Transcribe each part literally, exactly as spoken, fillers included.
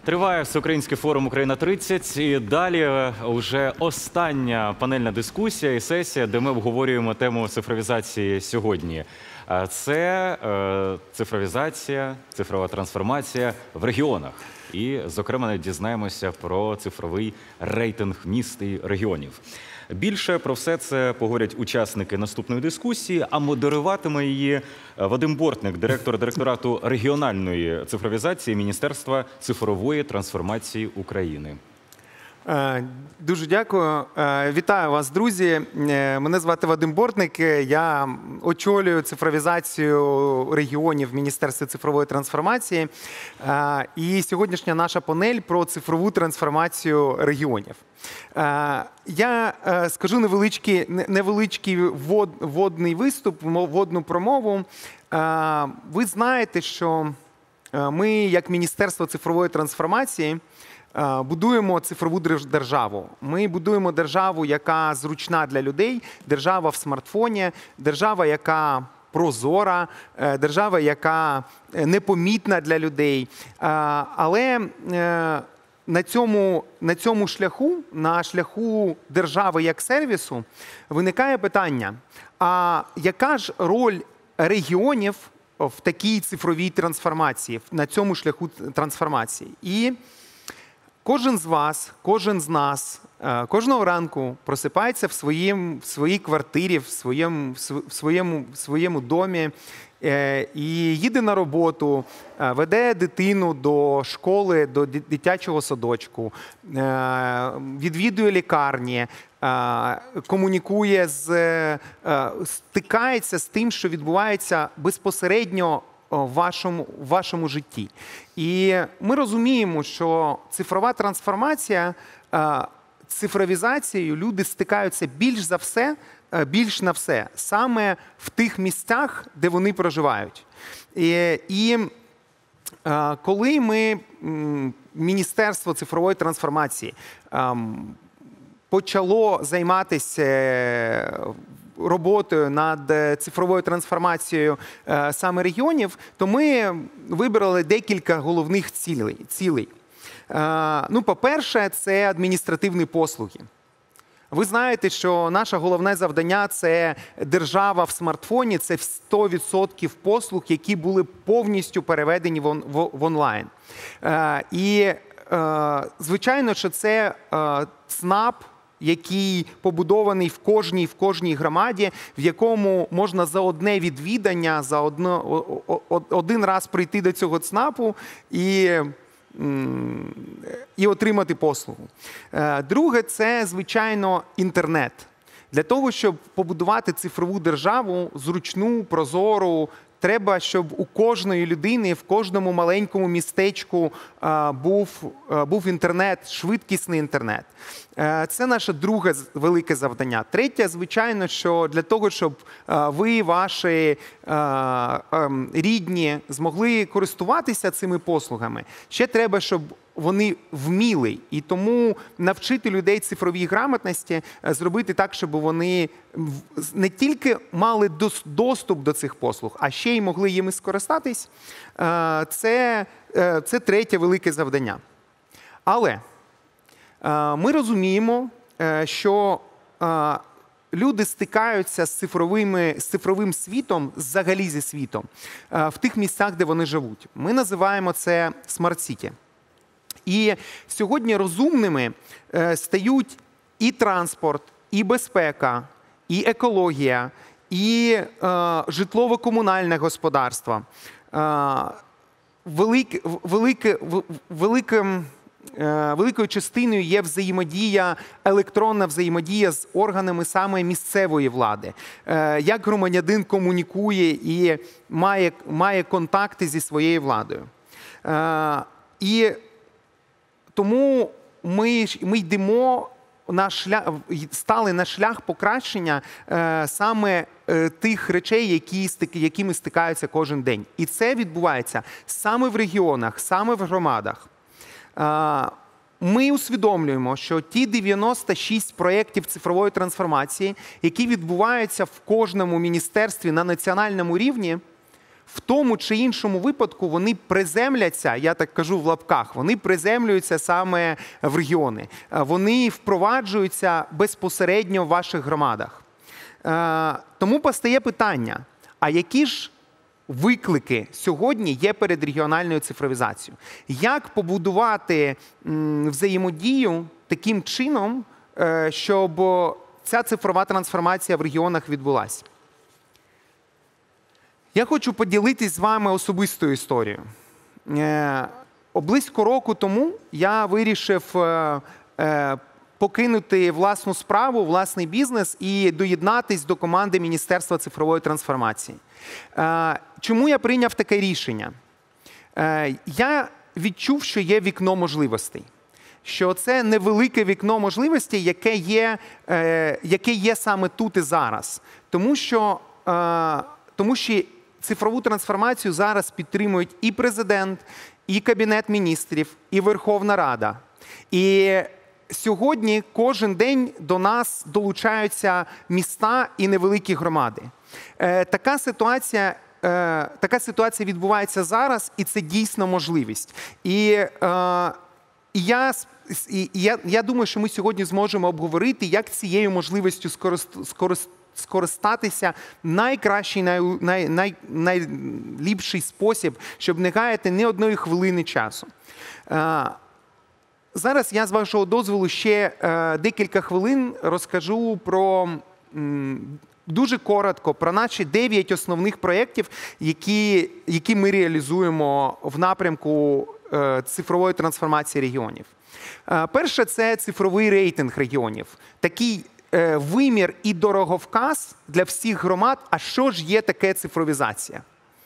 Триває Всеукраїнський форум «Україна-тридцять» і далі вже остання панельна дискусія і сесія, де ми обговорюємо тему цифровізації сьогодні. Це е, цифровізація, цифрова трансформація в регіонах. І, зокрема, дізнаємося про цифровий рейтинг міст і регіонів. Більше про все це поговорять учасники наступної дискусії, а модеруватиме її Вадим Бортник, директор директорату регіональної цифровізації Міністерства цифрової трансформації України. Дуже дякую. Вітаю вас, друзі. Мене звати Вадим Бортник. Я очолюю цифровізацію регіонів в Міністерстві цифрової трансформації. І сьогоднішня наша панель про цифрову трансформацію регіонів. Я скажу невеличкий, невеличкий ввод, вводний виступ, вводну промову. Ви знаєте, що ми, як Міністерство цифрової трансформації, будуємо цифрову державу. Ми будуємо державу, яка зручна для людей, держава в смартфоні, держава, яка прозора, держава, яка непомітна для людей. Але на цьому, на цьому шляху, на шляху держави як сервісу, виникає питання, а яка ж роль регіонів в такій цифровій трансформації, на цьому шляху трансформації? І кожен з вас, кожен з нас, кожного ранку просипається в, своїм, в своїй квартирі, в своєму, в своєму, в своєму домі і їде на роботу, веде дитину до школи, до дитячого садочку, відвідує лікарні, комунікує, з, стикається з тим, що відбувається безпосередньо в вашому, в вашому житті. І ми розуміємо, що цифрова трансформація, цифровізацією люди стикаються більш за все, більш на все, саме в тих місцях, де вони проживають. І, і коли ми, Міністерство цифрової трансформації, почало займатися роботою над цифровою трансформацією саме регіонів, то ми вибрали декілька головних цілей. Ну, по-перше, це адміністративні послуги. Ви знаєте, що наше головне завдання – це держава в смартфоні, це сто відсотків послуг, які були повністю переведені в онлайн. І, звичайно, що це ЦНАП, який побудований в кожній, в кожній громаді, в якому можна за одне відвідання, за одно, один раз прийти до цього ЦНАПу і, і отримати послугу. Друге – це, звичайно, інтернет. Для того, щоб побудувати цифрову державу, зручну, прозору, треба, щоб у кожної людини, в кожному маленькому містечку був, був інтернет, швидкісний інтернет. Це наше друге велике завдання. Третє, звичайно, що для того, щоб ви, ваші рідні змогли користуватися цими послугами, ще треба, щоб вони вміли. І тому навчити людей цифровій грамотності, зробити так, щоб вони не тільки мали доступ до цих послуг, а ще й могли їми скористатись. Це, це третє велике завдання. Але ми розуміємо, що люди стикаються з, цифровими, з цифровим світом, взагалі зі світом, в тих місцях, де вони живуть. Ми називаємо це смарт-сіті. І сьогодні розумними стають і транспорт, і безпека, і екологія, і е, житлово-комунальне господарство. Е, велик, велике, велике, е, великою частиною є взаємодія, електронна взаємодія з органами саме місцевої влади. Е, як громадянин комунікує і має, має контакти зі своєю владою. Е, і Тому ми, ми йдемо на шлях, стали на шлях покращення е, саме е, тих речей, які, якими стикаються кожен день. І це відбувається саме в регіонах, саме в громадах. Е, ми усвідомлюємо, що ті дев'яносто шість проєктів цифрової трансформації, які відбуваються в кожному міністерстві на національному рівні, в тому чи іншому випадку вони приземляться, я так кажу в лапках, вони приземлюються саме в регіони. Вони впроваджуються безпосередньо в ваших громадах. Тому постає питання, а які ж виклики сьогодні є перед регіональною цифровізацією? Як побудувати взаємодію таким чином, щоб ця цифрова трансформація в регіонах відбулася? Я хочу поділитись з вами особистою історією. Близько року тому я вирішив покинути власну справу, власний бізнес і доєднатись до команди Міністерства цифрової трансформації. Чому я прийняв таке рішення? Я відчув, що є вікно можливостей. Що це невелике вікно можливостей, яке є, яке є саме тут і зараз. Тому що, тому що цифрову трансформацію зараз підтримують і президент, і Кабінет міністрів, і Верховна Рада. І сьогодні кожен день до нас долучаються міста і невеликі громади. Така ситуація, така ситуація відбувається зараз, і це дійсно можливість. І, і я, і я, я думаю, що ми сьогодні зможемо обговорити, як цією можливістю скористатися скористатися найкращий, най, най, най, найліпший спосіб, щоб не гаяти ні одної хвилини часу. Зараз я, з вашого дозволу, ще декілька хвилин розкажу про, дуже коротко, про наші дев'ять основних проєктів, які, які ми реалізуємо в напрямку цифрової трансформації регіонів. Перше – це цифровий рейтинг регіонів. Такий вимір і дороговказ для всіх громад, а що ж є таке цифровізація.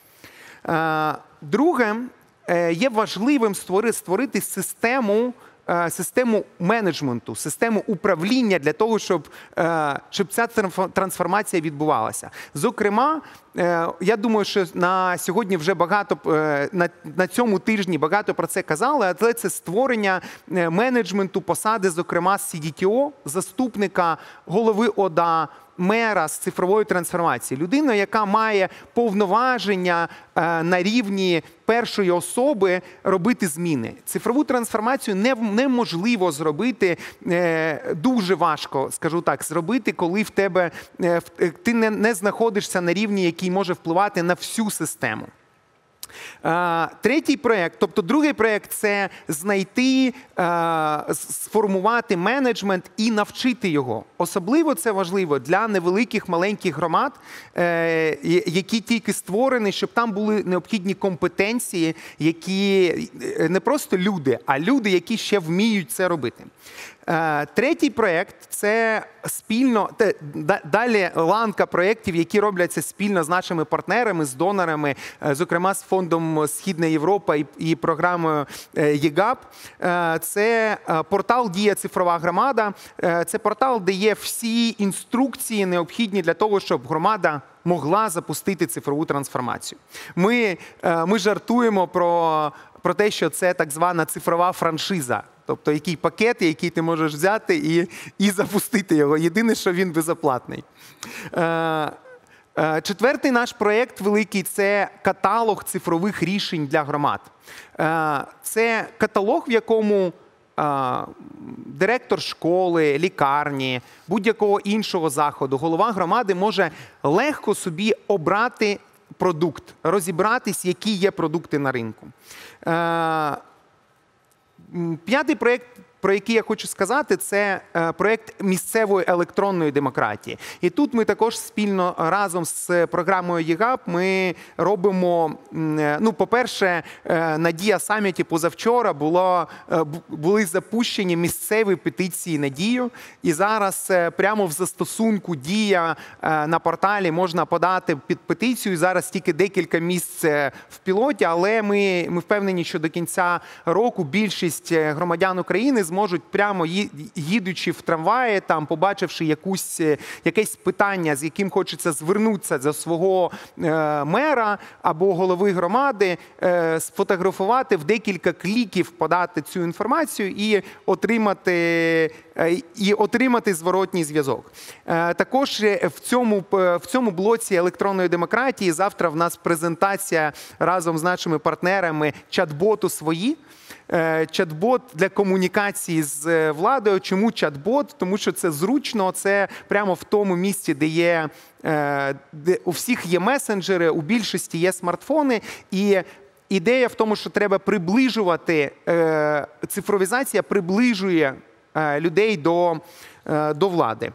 Друге, є важливим створити систему, систему менеджменту, систему управління для того, щоб, щоб ця трансформація відбувалася. Зокрема, я думаю, що на сьогодні вже багато, на, на цьому тижні багато про це казали, але це створення менеджменту посади, зокрема, сі ді ті о, заступника голови ОДА, мера з цифрової трансформації. Людина, яка має повноваження на рівні першої особи робити зміни. Цифрову трансформацію неможливо зробити, дуже важко, скажу так, зробити, коли в тебе, ти не, не знаходишся на рівні, який може впливати на всю систему. Третій проєкт, тобто другий проєкт – це знайти, сформувати менеджмент і навчити його. Особливо це важливо для невеликих, маленьких громад, які тільки створені, щоб там були необхідні компетенції, які не просто люди, а люди, які ще вміють це робити. Третій проєкт – це спільно, далі ланка проєктів, які робляться спільно з нашими партнерами, з донорами, зокрема з Фондом Східна Європа і програмою і гап. Це портал «Дія цифрова громада». Це портал, де є всі інструкції необхідні для того, щоб громада могла запустити цифрову трансформацію. Ми, ми жартуємо про, про те, що це так звана цифрова франшиза. Тобто, який пакет, який ти можеш взяти і, і запустити його. Єдине, що він безоплатний. Четвертий наш проєкт великий – це каталог цифрових рішень для громад. Це каталог, в якому директор школи, лікарні, будь-якого іншого заходу, голова громади може легко собі обрати продукт, розібратись, які є продукти на ринку. П'ятий проєкт, про який я хочу сказати, це проєкт місцевої електронної демократії. І тут ми також спільно разом з програмою і гап ми робимо, ну, по-перше, на Дія саміті позавчора було, були запущені місцеві петиції на Дію. І зараз прямо в застосунку Дія на порталі можна подати під петицію. Зараз тільки декілька місць в пілоті, але ми, ми впевнені, що до кінця року більшість громадян України зможуть прямо їдучи в трамваї, там, побачивши якусь, якесь питання, з яким хочеться звернутися до свого е, мера або голови громади, е, сфотографувати, в декілька кліків подати цю інформацію і отримати, і отримати зворотній зв'язок. Також в цьому, в цьому блоці електронної демократії завтра в нас презентація разом з нашими партнерами чат-боту «Свої». Чат-бот для комунікації з владою. Чому чат-бот? Тому що це зручно, це прямо в тому місці, де є, де у всіх є месенджери, у більшості є смартфони. І ідея в тому, що треба приближувати, цифровізація приближує людей до, до влади.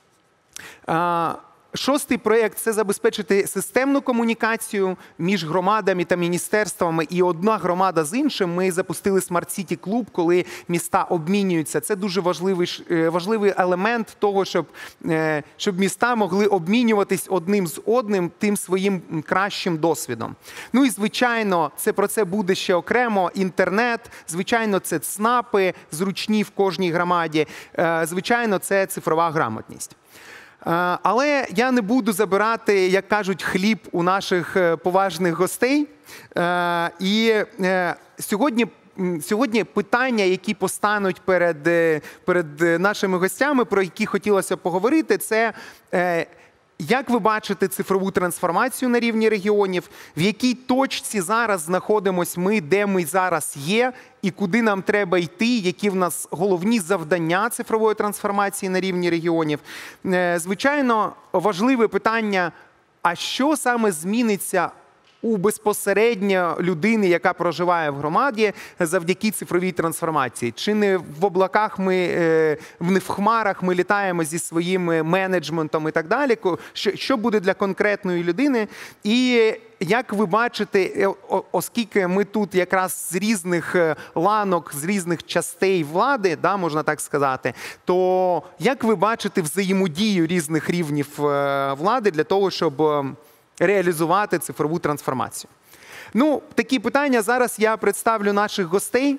Шостий проєкт – це забезпечити системну комунікацію між громадами та міністерствами. І одна громада з іншим. Ми запустили Smart City Club, коли міста обмінюються. Це дуже важливий, важливий елемент того, щоб, щоб міста могли обмінюватись одним з одним тим своїм кращим досвідом. Ну і, звичайно, це про це буде ще окремо. Інтернет, звичайно, це ЦНАПи, зручні в кожній громаді. Звичайно, це цифрова грамотність. Але я не буду забирати, як кажуть, хліб у наших поважних гостей. І сьогодні, сьогодні питання, які постануть перед, перед нашими гостями, про які хотілося поговорити, це як ви бачите цифрову трансформацію на рівні регіонів, в якій точці зараз знаходимось ми, де ми зараз є, і куди нам треба йти, які в нас головні завдання цифрової трансформації на рівні регіонів. Звичайно, важливе питання, а що саме зміниться у безпосередньо людини, яка проживає в громаді завдяки цифровій трансформації. Чи не в облаках ми, не в хмарах ми літаємо зі своїм менеджментом і так далі. Що буде для конкретної людини? І як ви бачите, оскільки ми тут якраз з різних ланок, з різних частей влади, да, можна так сказати, то як ви бачите взаємодію різних рівнів влади для того, щоб реалізувати цифрову трансформацію? Ну, такі питання. Зараз я представлю наших гостей.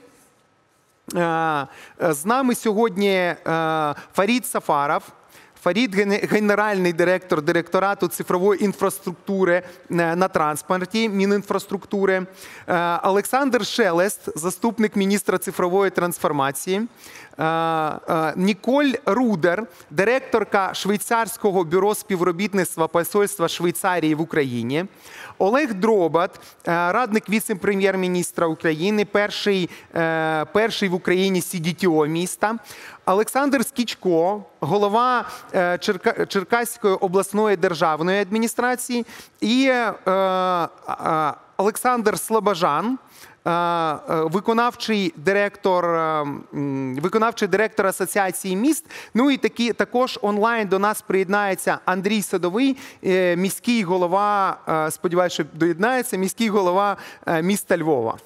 З нами сьогодні Фарід Сафаров. Фарід – генеральний директор директорату цифрової інфраструктури на транспорті Мінінфраструктури. Олександр Шелест, заступник міністра цифрової трансформації. Ніколь Рудер, директорка Швейцарського бюро співробітництва Посольства Швейцарії в Україні. Олег Дробат, радник віце-прем'єр-міністра України, перший, перший в Україні сі ді ті о міста. Олександр Скічко, голова Черка... Черкаської обласної державної адміністрації. І е, е, Олександр Слобожан, виконавчий директор, виконавчий директор Асоціації міст. Ну і такі, також онлайн до нас приєднається Андрій Садовий, міський голова, сподіваюся, що доєднається, міський голова міста Львова.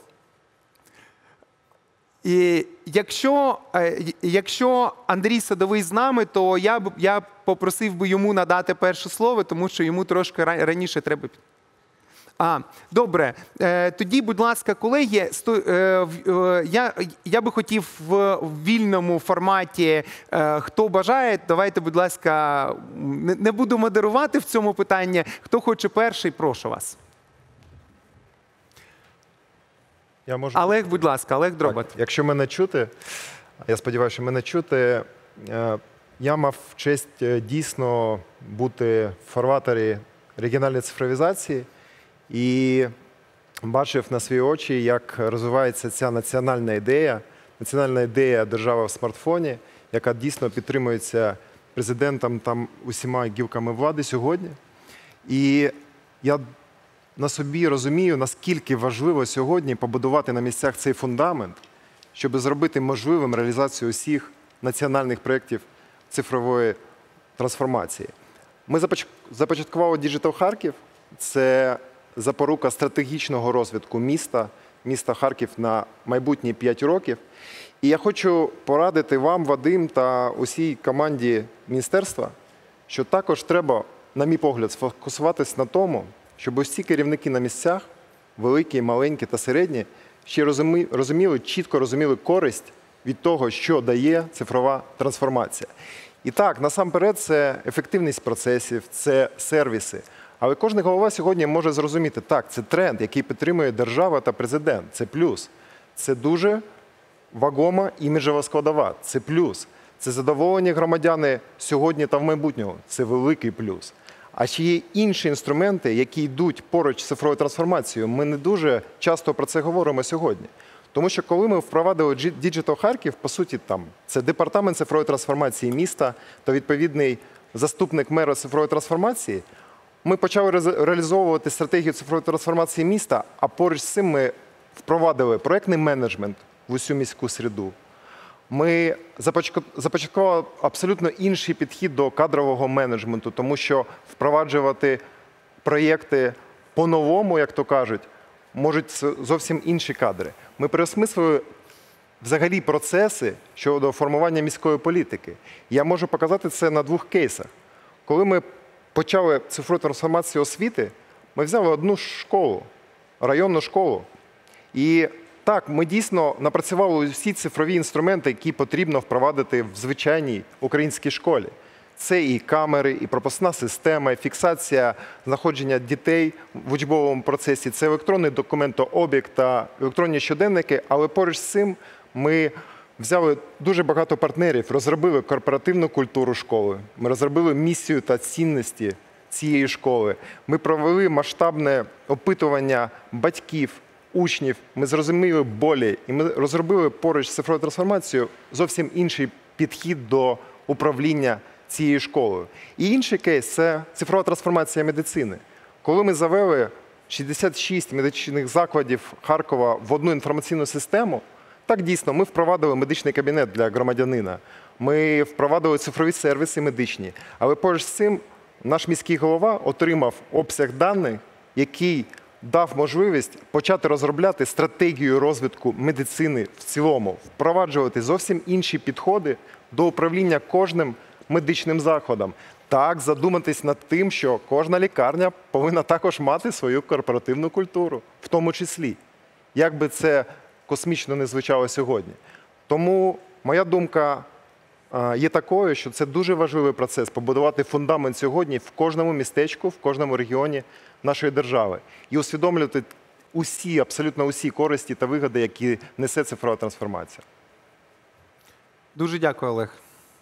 І якщо, якщо Андрій Садовий з нами, то я, б, я попросив би йому надати перше слово, тому що йому трошки раніше треба... А, добре. Тоді, будь ласка, колеги, я, я би хотів в вільному форматі, хто бажає, давайте, будь ласка, не буду модерувати в цьому питанні. Хто хоче перший, прошу вас. Я можу... Олег, будь ласка, Олег Дробат. Так, якщо мене чути, я сподіваюся, що мене чути, я мав честь дійсно бути в фарватері регіональної цифровізації і бачив на свої очі, як розвивається ця національна ідея, національна ідея держави в смартфоні, яка дійсно підтримується президентом та усіма гілками влади сьогодні. І я на собі розумію, наскільки важливо сьогодні побудувати на місцях цей фундамент, щоб зробити можливим реалізацію усіх національних проєктів цифрової трансформації. Ми започаткували Digital Харків. Це запорука стратегічного розвитку міста, міста Харків на майбутні п'ять років. І я хочу порадити вам, Вадим, та усій команді міністерства, що також треба, на мій погляд, сфокусуватись на тому, щоб усі керівники на місцях, великі, маленькі та середні, ще розуміли, чітко розуміли користь від того, що дає цифрова трансформація. І так, насамперед, це ефективність процесів, це сервіси. Але кожен голова сьогодні може зрозуміти, так, це тренд, який підтримує держава та президент, це плюс. Це дуже вагома іміджева складова, це плюс. Це задоволені громадяни сьогодні та в майбутньому. Це великий плюс. А ще є інші інструменти, які йдуть поруч з цифровою трансформацією. Ми не дуже часто про це говоримо сьогодні. Тому що коли ми впровадили Digital Харків, по суті, там це департамент цифрової трансформації міста та відповідний заступник мера цифрової трансформації, ми почали реалізовувати стратегію цифрової трансформації міста, а поруч з цим ми впровадили проєктний менеджмент в усю міську середу. Ми започаткували абсолютно інший підхід до кадрового менеджменту, тому що впроваджувати проєкти по-новому, як то кажуть, можуть зовсім інші кадри. Ми переосмислили взагалі процеси щодо формування міської політики. Я можу показати це на двох кейсах. Коли ми почали цифрову трансформацію освіти, ми взяли одну школу, районну школу. І так, ми дійсно напрацювали всі цифрові інструменти, які потрібно впровадити в звичайній українській школі. Це і камери, і пропускна система, і фіксація знаходження дітей в учбовому процесі, це електронний документообіг та електронні щоденники, але поруч з цим ми взяли дуже багато партнерів, розробили корпоративну культуру школи, ми розробили місію та цінності цієї школи, ми провели масштабне опитування батьків, учнів, ми зрозуміли болі, і ми розробили поруч з цифровою трансформацією зовсім інший підхід до управління цією школою. І інший кейс – це цифрова трансформація медицини. Коли ми завели шістдесят шість медичних закладів Харкова в одну інформаційну систему, так дійсно, ми впровадили медичний кабінет для громадянина, ми впровадили цифрові сервіси медичні, але поруч з цим наш міський голова отримав обсяг даних, який дав можливість почати розробляти стратегію розвитку медицини в цілому, впроваджувати зовсім інші підходи до управління кожним медичним закладом. Так, задуматись над тим, що кожна лікарня повинна також мати свою корпоративну культуру, в тому числі. Як би це космічно не звучало сьогодні. Тому моя думка є такою, що це дуже важливий процес – побудувати фундамент сьогодні в кожному містечку, в кожному регіоні нашої держави. І усвідомлювати усі, абсолютно усі користі та вигоди, які несе цифрова трансформація. Дуже дякую, Олег.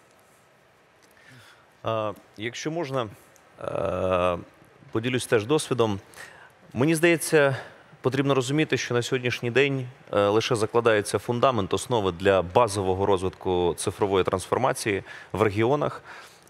Якщо можна, поділюсь теж досвідом. Мені здається, потрібно розуміти, що на сьогоднішній день лише закладається фундамент, основи для базового розвитку цифрової трансформації в регіонах.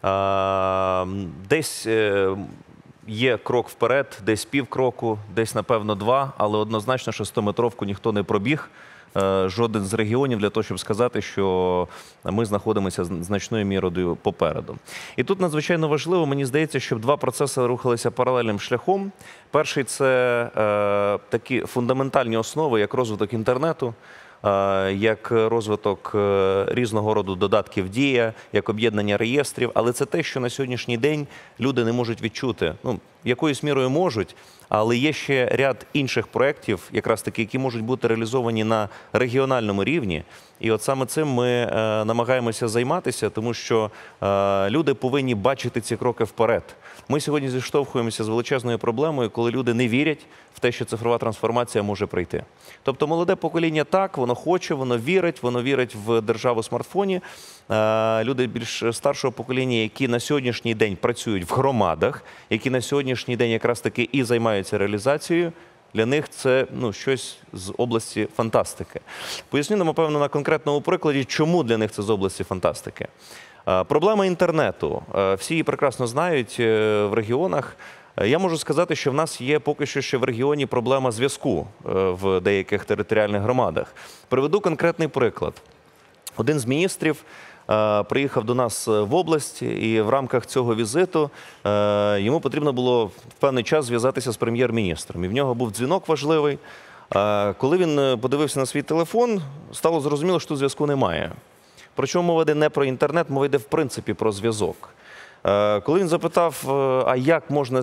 Десь є крок вперед, десь півкроку, десь, напевно, два, але однозначно, що стометровку ніхто не пробіг. Жоден з регіонів для того, щоб сказати, що ми знаходимося значною мірою попереду. І тут надзвичайно важливо, мені здається, щоб два процеси рухалися паралельним шляхом. Перший – це е, такі фундаментальні основи, як розвиток інтернету, е, як розвиток е, різного роду додатків Дія, як об'єднання реєстрів. Але це те, що на сьогоднішній день люди не можуть відчути. Ну, якоюсь мірою можуть, але є ще ряд інших проєктів, якраз таки, які можуть бути реалізовані на регіональному рівні. І от саме цим ми е, намагаємося займатися, тому що е, люди повинні бачити ці кроки вперед. Ми сьогодні зіштовхуємося з величезною проблемою, коли люди не вірять в те, що цифрова трансформація може прийти. Тобто молоде покоління так, воно хоче, воно вірить, воно вірить в державу смартфоні. Е, люди більш старшого покоління, які на сьогоднішній день працюють в громадах, які на сьогоднішній день якраз таки і займаються реалізацією, для них це ну, щось з області фантастики. Поясню, напевно, на конкретному прикладі, чому для них це з області фантастики. Проблема інтернету. Всі її прекрасно знають в регіонах. Я можу сказати, що в нас є поки що ще в регіоні проблема зв'язку в деяких територіальних громадах. Приведу конкретний приклад. Один з міністрів приїхав до нас в область, і в рамках цього візиту йому потрібно було в певний час зв'язатися з прем'єр-міністром. І в нього був дзвінок важливий. Коли він подивився на свій телефон, стало зрозуміло, що тут зв'язку немає. Причому мова йде не про інтернет, мова йде в принципі про зв'язок. Коли він запитав, а як можна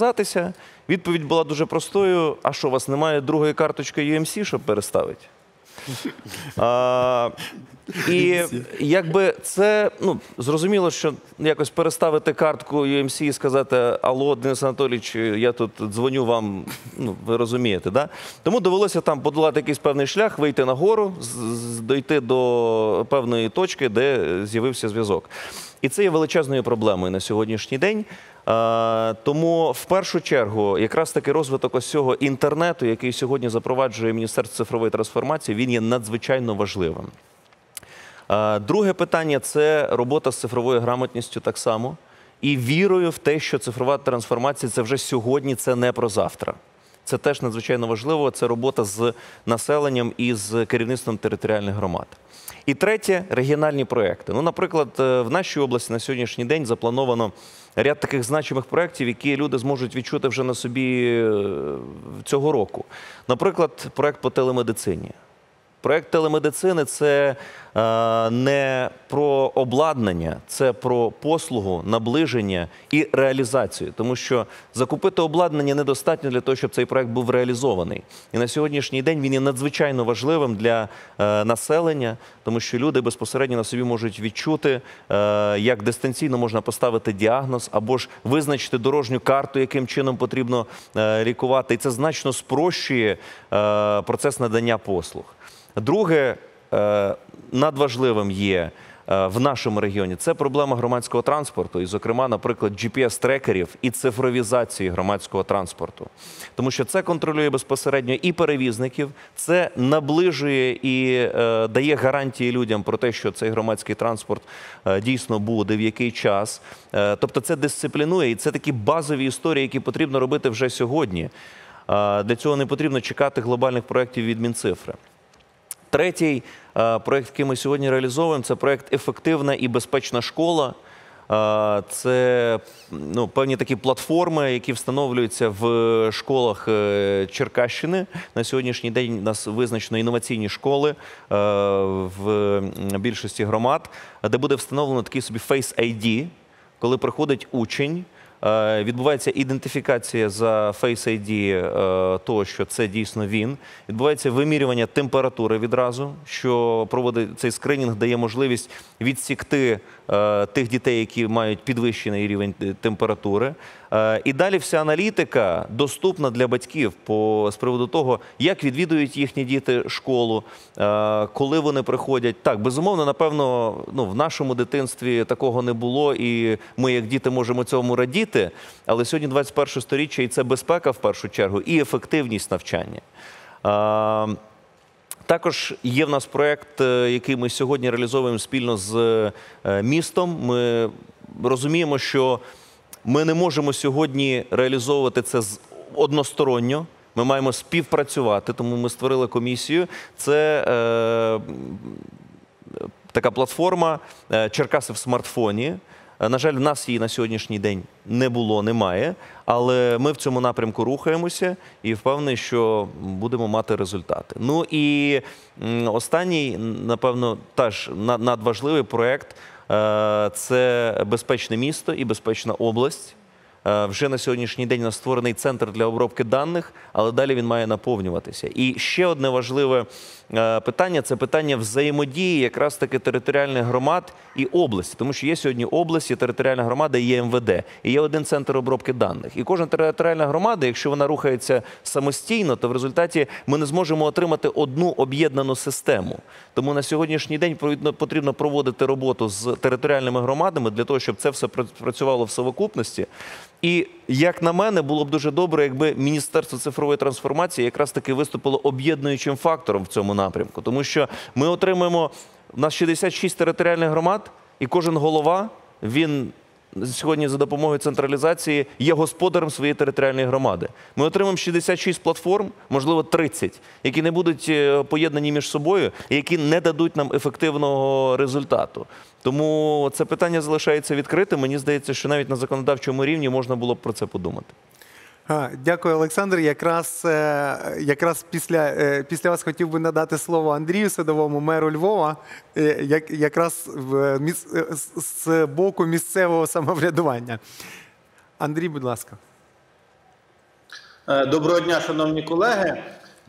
зв'язатися, відповідь була дуже простою: а що, у вас немає другої карточки ю ем сі, щоб переставити? А, і якби це, ну, зрозуміло, що якось переставити картку ю ем сі і сказати: алло, Денис Анатолійович, я тут дзвоню вам, ну, ви розумієте, да? Тому довелося там подолати якийсь певний шлях, вийти на гору, дойти до певної точки, де з'явився зв'язок. І це є величезною проблемою на сьогоднішній день. А, тому в першу чергу якраз таки розвиток ось цього інтернету, який сьогодні запроваджує Міністерство цифрової трансформації, він є надзвичайно важливим. А, друге питання – це робота з цифровою грамотністю так само. І вірою в те, що цифрова трансформація – це вже сьогодні, це не про завтра. Це теж надзвичайно важливо, це робота з населенням і з керівництвом територіальних громад. І третє – регіональні проекти. Ну, наприклад, в нашій області на сьогоднішній день заплановано ряд таких значимих проєктів, які люди зможуть відчути вже на собі цього року. Наприклад, проєкт по телемедицині. Проєкт телемедицини – це е, не про обладнання, це про послугу, наближення і реалізацію. Тому що закупити обладнання недостатньо для того, щоб цей проєкт був реалізований. І на сьогоднішній день він є надзвичайно важливим для е, населення, тому що люди безпосередньо на собі можуть відчути, е, як дистанційно можна поставити діагноз, або ж визначити дорожню карту, яким чином потрібно е, лікувати. І це значно спрощує е, процес надання послуг. Друге, надважливим є в нашому регіоні – це проблема громадського транспорту, і, зокрема, наприклад, джі пі ес-трекерів і цифровізації громадського транспорту. Тому що це контролює безпосередньо і перевізників, це наближує і дає гарантії людям про те, що цей громадський транспорт дійсно буде, в який час. Тобто це дисциплінує, і це такі базові історії, які потрібно робити вже сьогодні. Для цього не потрібно чекати глобальних проєктів від Мінцифри. Третій проєкт, який ми сьогодні реалізовуємо, це проєкт «Ефективна і безпечна школа». Це, ну, певні такі платформи, які встановлюються в школах Черкащини. На сьогоднішній день у нас визначено інноваційні школи в більшості громад, де буде встановлено такий собі Face ай ді, коли приходить учень, відбувається ідентифікація за Face ай ді того, що це дійсно він. Відбувається вимірювання температури відразу, що проводить цей скринінг, дає можливість відсікти тих дітей, які мають підвищений рівень температури. І далі вся аналітика доступна для батьків по, з приводу того, як відвідують їхні діти школу, коли вони приходять. Так, безумовно, напевно, ну, в нашому дитинстві такого не було, і ми, як діти, можемо цьому радіти, але сьогодні двадцять перше сторіччя, і це безпека в першу чергу, і ефективність навчання. Також є в нас проєкт, який ми сьогодні реалізовуємо спільно з містом. Ми розуміємо, що ми не можемо сьогодні реалізовувати це односторонньо. Ми маємо співпрацювати, тому ми створили комісію. Це е, така платформа «Черкаси в смартфоні». На жаль, в нас її на сьогоднішній день не було, немає, але ми в цьому напрямку рухаємося і впевнений, що будемо мати результати. Ну і останній, напевно, теж надважливий проєкт – це «Безпечне місто і безпечна область». Вже на сьогоднішній день у нас створений центр для обробки даних, але далі він має наповнюватися. І ще одне важливе питання – це питання взаємодії якраз таки територіальних громад і області. Тому що є сьогодні область, є територіальна громада і є ем ве де. І є один центр обробки даних. І кожна територіальна громада, якщо вона рухається самостійно, то в результаті ми не зможемо отримати одну об'єднану систему. Тому на сьогоднішній день потрібно проводити роботу з територіальними громадами для того, щоб це все працювало в совокупності. І, як на мене, було б дуже добре, якби Міністерство цифрової трансформації якраз таки виступило об'єднуючим фактором в цьому напрямку. Тому що ми отримуємо, у нас шістдесят шість територіальних громад, і кожен голова, він сьогодні за допомогою централізації є господарем своєї територіальної громади. Ми отримаємо шістдесят шість платформ, можливо тридцять, які не будуть поєднані між собою і які не дадуть нам ефективного результату. Тому це питання залишається відкритим. Мені здається, що навіть на законодавчому рівні можна було б про це подумати. Дякую, Олександр. Якраз, якраз після, після вас хотів би надати слово Андрію Садовому, меру Львова, як, якраз в, з боку місцевого самоврядування. Андрій, будь ласка. Доброго дня, шановні колеги.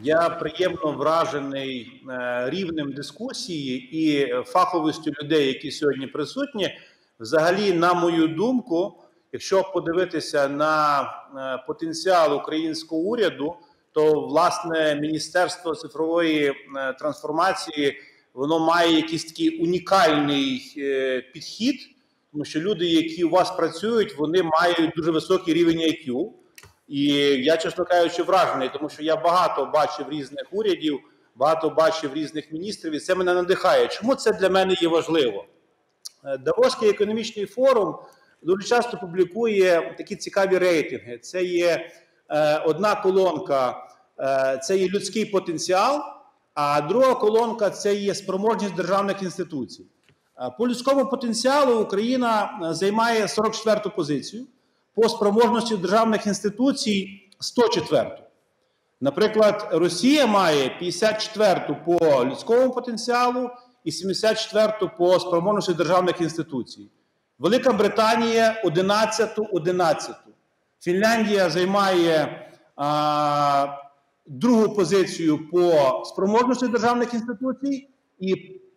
Я приємно вражений рівнем дискусії і фаховістю людей, які сьогодні присутні. Взагалі, на мою думку, якщо подивитися на потенціал українського уряду, то, власне, Міністерство цифрової трансформації, воно має якийсь такий унікальний підхід, тому що люди, які у вас працюють, вони мають дуже високий рівень ай к'ю. І я, чесно кажучи, вражений, тому що я багато бачив різних урядів, багато бачив різних міністрів, і це мене надихає. Чому це для мене є важливо? Давоський економічний форум дуже часто публікує такі цікаві рейтинги. Це є е, одна колонка, е, це є людський потенціал, а друга колонка – це є спроможність державних інституцій. По людському потенціалу Україна займає сорок четверту позицію, по спроможності державних інституцій – сто четверту. Наприклад, Росія має п'ятдесят четверту по людському потенціалу і сімдесят четверту по спроможності державних інституцій. Велика Британія – одинадцяту одинадцяту. Фінляндія займає а, другу позицію по спроможності державних інституцій і,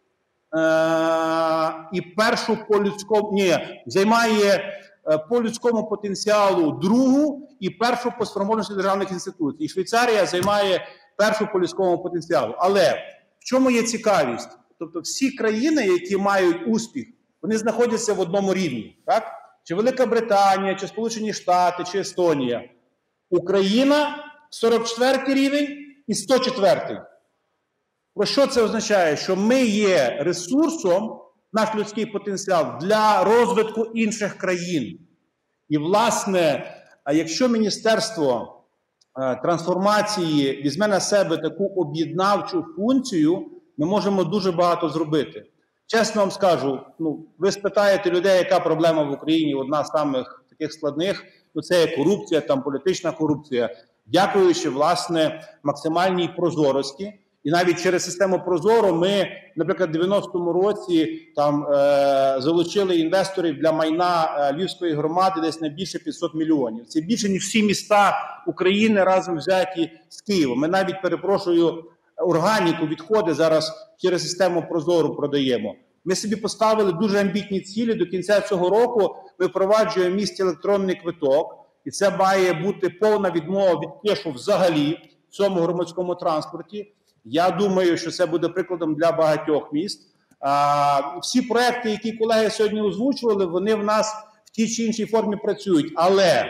а, і першу по людському, ні, займає по людському потенціалу другу і першу по спроможності державних інституцій. І Швейцарія займає першу по людському потенціалу. Але в чому є цікавість? Тобто всі країни, які мають успіх, вони знаходяться в одному рівні. Так? Чи Велика Британія, чи Сполучені Штати, чи Естонія. Україна – сорок четвертий рівень і сто четвертий. Про що це означає? Що ми є ресурсом, наш людський потенціал, для розвитку інших країн. І, власне, якщо Міністерство трансформації візьме на себе таку об'єднавчу функцію, ми можемо дуже багато зробити. Чесно вам скажу, ну, ви спитаєте людей, яка проблема в Україні, одна з самих таких складних, ну, це є корупція, там політична корупція. Дякуючи, власне, максимальній прозорості. І навіть через систему Прозоро ми, наприклад, в дев'яностому році там, е, залучили інвесторів для майна е, Львівської громади десь на більше п'ятсот мільйонів. Це більше, ніж всі міста України разом взяті з Києвом. Ми навіть, перепрошую, органіку, відходи зараз через систему Прозоро продаємо. Ми собі поставили дуже амбітні цілі. До кінця цього року ми впроваджуємо в місті електронний квиток. І це має бути повна відмова від кешу взагалі в цьому громадському транспорті. Я думаю, що це буде прикладом для багатьох міст. А, всі проекти, які колеги сьогодні озвучували, вони в нас в тій чи іншій формі працюють. Але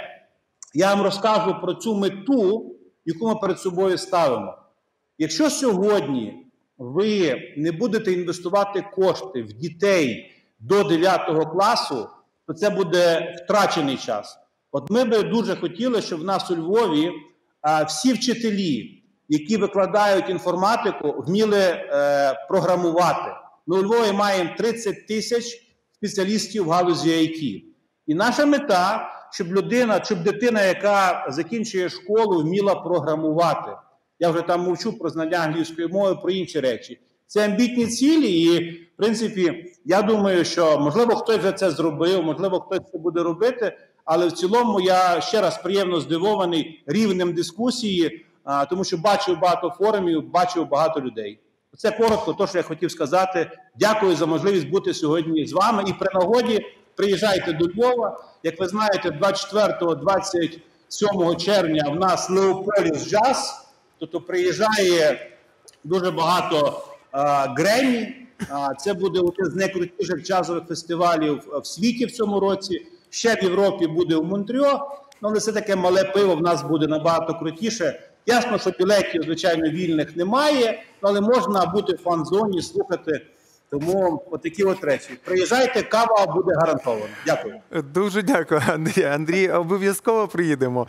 я вам розкажу про цю мету, яку ми перед собою ставимо. Якщо сьогодні ви не будете інвестувати кошти в дітей до дев'ятого класу, то це буде втрачений час. От ми би дуже хотіли, щоб в нас у Львові а, всі вчителі, які викладають інформатику, вміли е, програмувати. Ми у Львові маємо тридцять тисяч спеціалістів в галузі ай ті. І наша мета, щоб людина, щоб дитина, яка закінчує школу, вміла програмувати. Я вже там мовчу про знання англійської мови, про інші речі. Це амбітні цілі і, в принципі, я думаю, що, можливо, хтось вже це зробив, можливо, хтось це буде робити, але в цілому я ще раз приємно здивований рівнем дискусії, а, тому що бачив багато форумів, бачив багато людей. Це коротко, те, що я хотів сказати. Дякую за можливість бути сьогодні з вами. І при нагоді приїжджайте до Львова. Як ви знаєте, двадцять четвертого - двадцять сьомого червня в нас Леополіс Джаз. Тобто приїжджає дуже багато а, Гремі. А, це буде один з найкрутіших джазових фестивалів в світі в цьому році. Ще в Європі буде в Монтрьо. Ну, але це таке мале пиво в нас буде набагато крутіше. Ясно, що білетів, звичайно, вільних немає, але можна бути в фан-зоні, слухати. Тому отакі от речі. Приїжджайте, кава буде гарантована. Дякую. Дуже дякую, Андрій. Андрій, обов'язково приїдемо.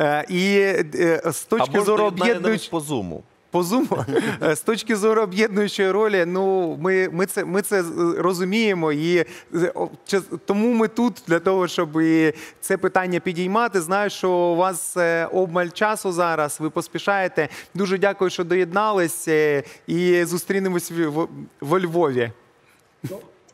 І з точки зору об'єднуючої... по Зуму. По Зуму. З точки зору об'єднуючої ролі, ну, ми, ми, це, ми це розуміємо, і тому ми тут для того, щоб це питання підіймати. Знаю, що у вас обмаль часу зараз, ви поспішаєте. Дуже дякую, що доєдналися, і зустрінемось во Львові.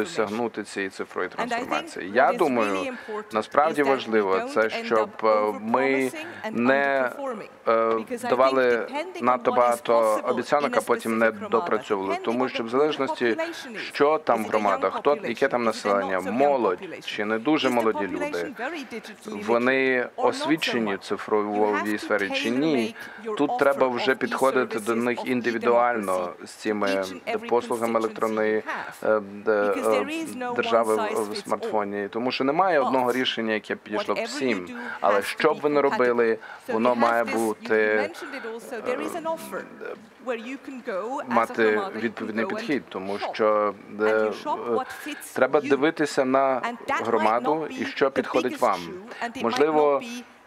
досягнути цієї цифрової трансформації. Я думаю, насправді важливо це, щоб ми не давали надто багато обіцянок, а потім не допрацьовували. Тому що в залежності, що там в громадах, хто, яке там населення, молодь чи не дуже молоді люди, вони освічені цифрово цифровій сфері чи ні, тут треба вже підходити до них індивідуально з цими послугами електронної держави в смартфоні. Тому що немає одного рішення, яке підійшло б всім. Але що б ви не робили, воно має бути мати відповідний підхід, тому що е, треба дивитися на громаду і що підходить вам. Можливо,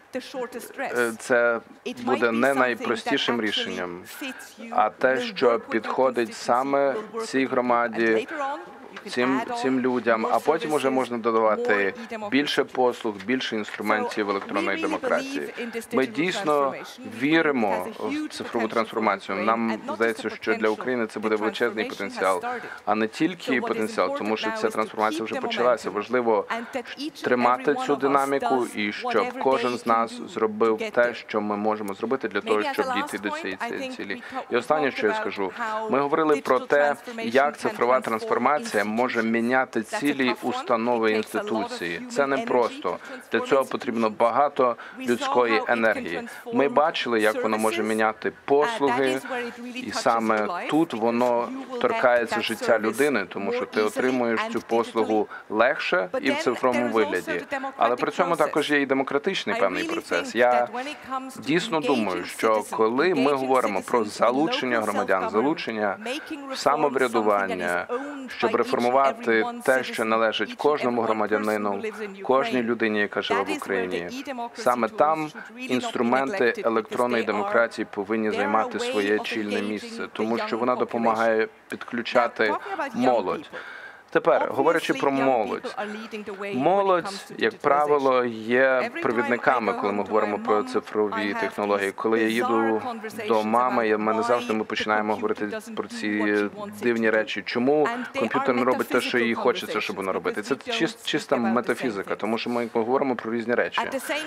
це буде не найпростішим рішенням, а те, що підходить саме цій громаді, Цим, цим людям, а потім вже можна додавати більше послуг, більше інструментів електронної демократії. Ми дійсно віримо в цифрову трансформацію. Нам здається, що для України це буде величезний потенціал, а не тільки потенціал, тому що ця трансформація вже почалася. Важливо тримати цю динаміку і щоб кожен з нас зробив те, що ми можемо зробити для того, щоб дійти до цієї цілі. І останнє, що я скажу, ми говорили про те, як цифрова трансформація може міняти цілі установи і інституції. Це не просто. Для цього потрібно багато людської енергії. Ми бачили, як воно може міняти послуги, і саме тут воно торкається життя людини, тому що ти отримуєш цю послугу легше і в цифровому вигляді. Але при цьому також є і демократичний певний процес. Я дійсно думаю, що коли ми говоримо про залучення громадян, залучення самоврядування, щоб реформувати те, що належить кожному громадянину, кожній людині, яка живе в Україні. Саме там інструменти електронної демократії повинні займати своє чільне місце, тому що вона допомагає підключати молодь. Тепер, говорячи про молодь, молодь, як правило, є провідниками, коли ми говоримо про цифрові технології. Коли я їду до мами, ми не завжди ми починаємо говорити про ці дивні речі. Чому комп'ютер не робить те, що їй хочеться, щоб воно робити? Це чист, чиста метафізика, тому що ми говоримо про різні речі.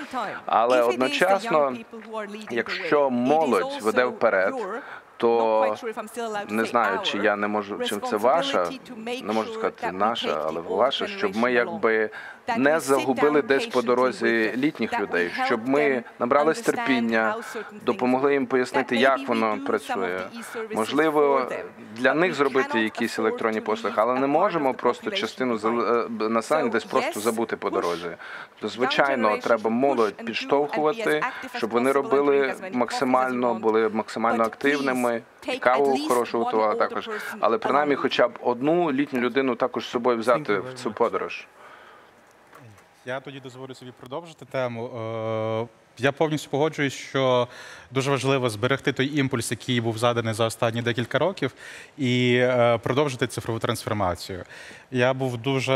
Але одночасно, якщо молодь веде вперед, то не знаю, чи я не можу, чи це ваша, не можу сказати наша, але ваша, щоб ми якби не загубили десь по дорозі літніх людей, щоб ми набрались терпіння, допомогли їм пояснити, як воно працює. Можливо, для них зробити якісь електронні послуги, але не можемо просто частину населення десь просто забути по дорозі. То, звичайно, треба молодь підштовхувати, щоб вони робили максимально, були максимально активними, і каву хорошу готували також, але принаймні хоча б одну літню людину також з собою взяти в цю подорож. Я тоді дозволю собі продовжити тему. Я повністю погоджуюсь, що дуже важливо зберегти той імпульс, який був заданий за останні декілька років, і продовжити цифрову трансформацію. Я був дуже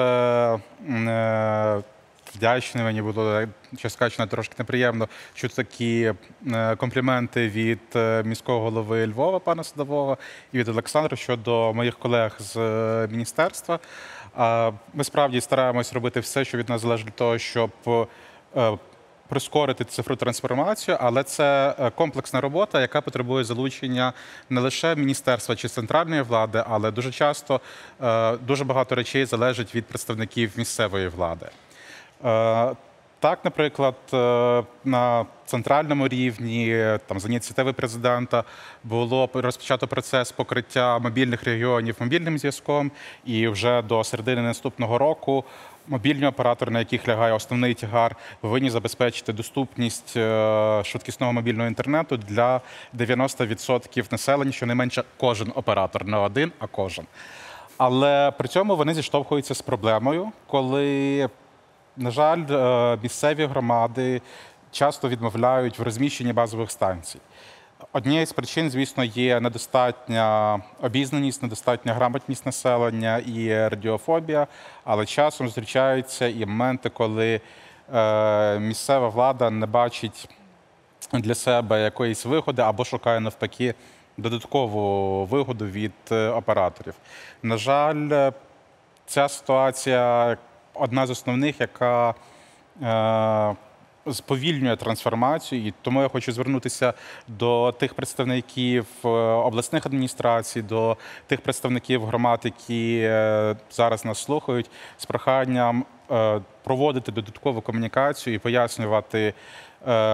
вдячний, мені було, чесно кажучи, трошки неприємно, що такі компліменти від міського голови Львова, пана Садового, і від Олександра щодо моїх колег з міністерства. Ми справді стараємось робити все, що від нас залежить для того, щоб прискорити цифрову трансформацію, але це комплексна робота, яка потребує залучення не лише міністерства чи центральної влади, але дуже часто дуже багато речей залежить від представників місцевої влади. Так, наприклад, на центральному рівні, там, за ініціативи президента, було розпочато процес покриття мобільних регіонів мобільним зв'язком, і вже до середини наступного року мобільні оператори, на яких лягає основний тягар, повинні забезпечити доступність швидкісного мобільного інтернету для дев'яноста відсотків населення, щонайменше кожен оператор, не один, а кожен. Але при цьому вони зіштовхуються з проблемою, коли, на жаль, місцеві громади часто відмовляють в розміщенні базових станцій. Однією з причин, звісно, є недостатня обізнаність, недостатня грамотність населення і радіофобія, але часом зустрічаються і моменти, коли е, місцева влада не бачить для себе якоїсь вигоди або шукає навпаки додаткову вигоду від операторів. На жаль, ця ситуація одна з основних, яка е, сповільнює трансформацію, і тому я хочу звернутися до тих представників обласних адміністрацій, до тих представників громад, які зараз нас слухають, з проханням проводити додаткову комунікацію і пояснювати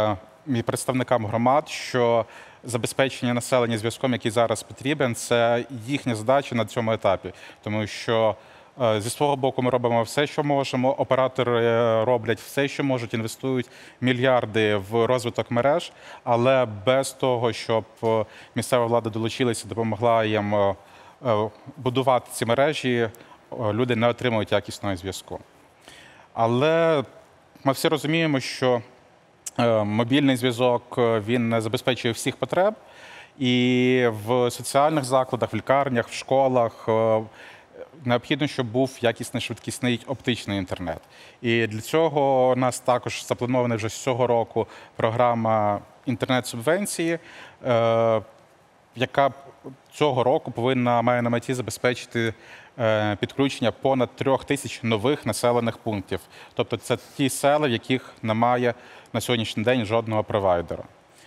представникам громад, що забезпечення населення зв'язком, який зараз потрібен, це їхня задача на цьому етапі. Тому що зі свого боку ми робимо все, що можемо, оператори роблять все, що можуть, інвестують мільярди в розвиток мереж, але без того, щоб місцева влада долучилася, допомогла їм будувати ці мережі, люди не отримують якісного зв'язку. Але ми всі розуміємо, що мобільний зв'язок, він не забезпечує всіх потреб, і в соціальних закладах, в лікарнях, в школах необхідно, щоб був якісний, швидкісний оптичний інтернет. І для цього у нас також запланована вже з цього року програма інтернет-субвенції, яка цього року повинна, має на меті забезпечити підключення понад трьох тисяч нових населених пунктів. Тобто це ті села, в яких немає на сьогоднішній день жодного провайдера.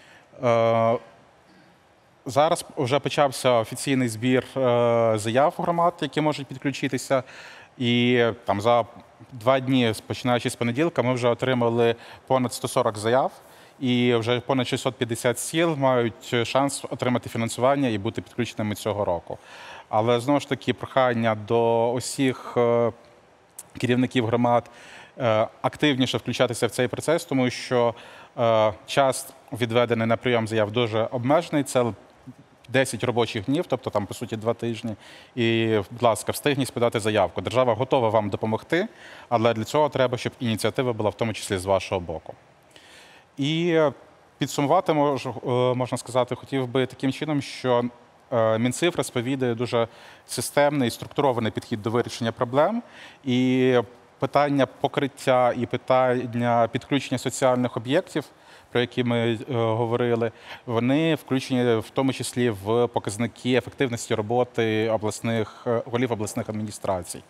Зараз вже почався офіційний збір заяв громад, які можуть підключитися. І там за два дні, починаючи з понеділка, ми вже отримали понад сто сорок заяв. І вже понад шістсот п'ятдесят сіл мають шанс отримати фінансування і бути підключеними цього року. Але, знову ж таки, прохання до усіх керівників громад активніше включатися в цей процес, тому що час, відведений на прийом заяв, дуже обмежений. Це десять робочих днів, тобто там, по суті, два тижні. І, будь ласка, встигніть подати заявку. Держава готова вам допомогти, але для цього треба, щоб ініціатива була в тому числі з вашого боку. І підсумувати, можна сказати, хотів би таким чином, що Мінцифра сповідує дуже системний і структурований підхід до вирішення проблем. І питання покриття і питання підключення соціальних об'єктів, про які ми говорили, вони включені в тому числі в показники ефективності роботи обласних, голів обласних адміністрацій.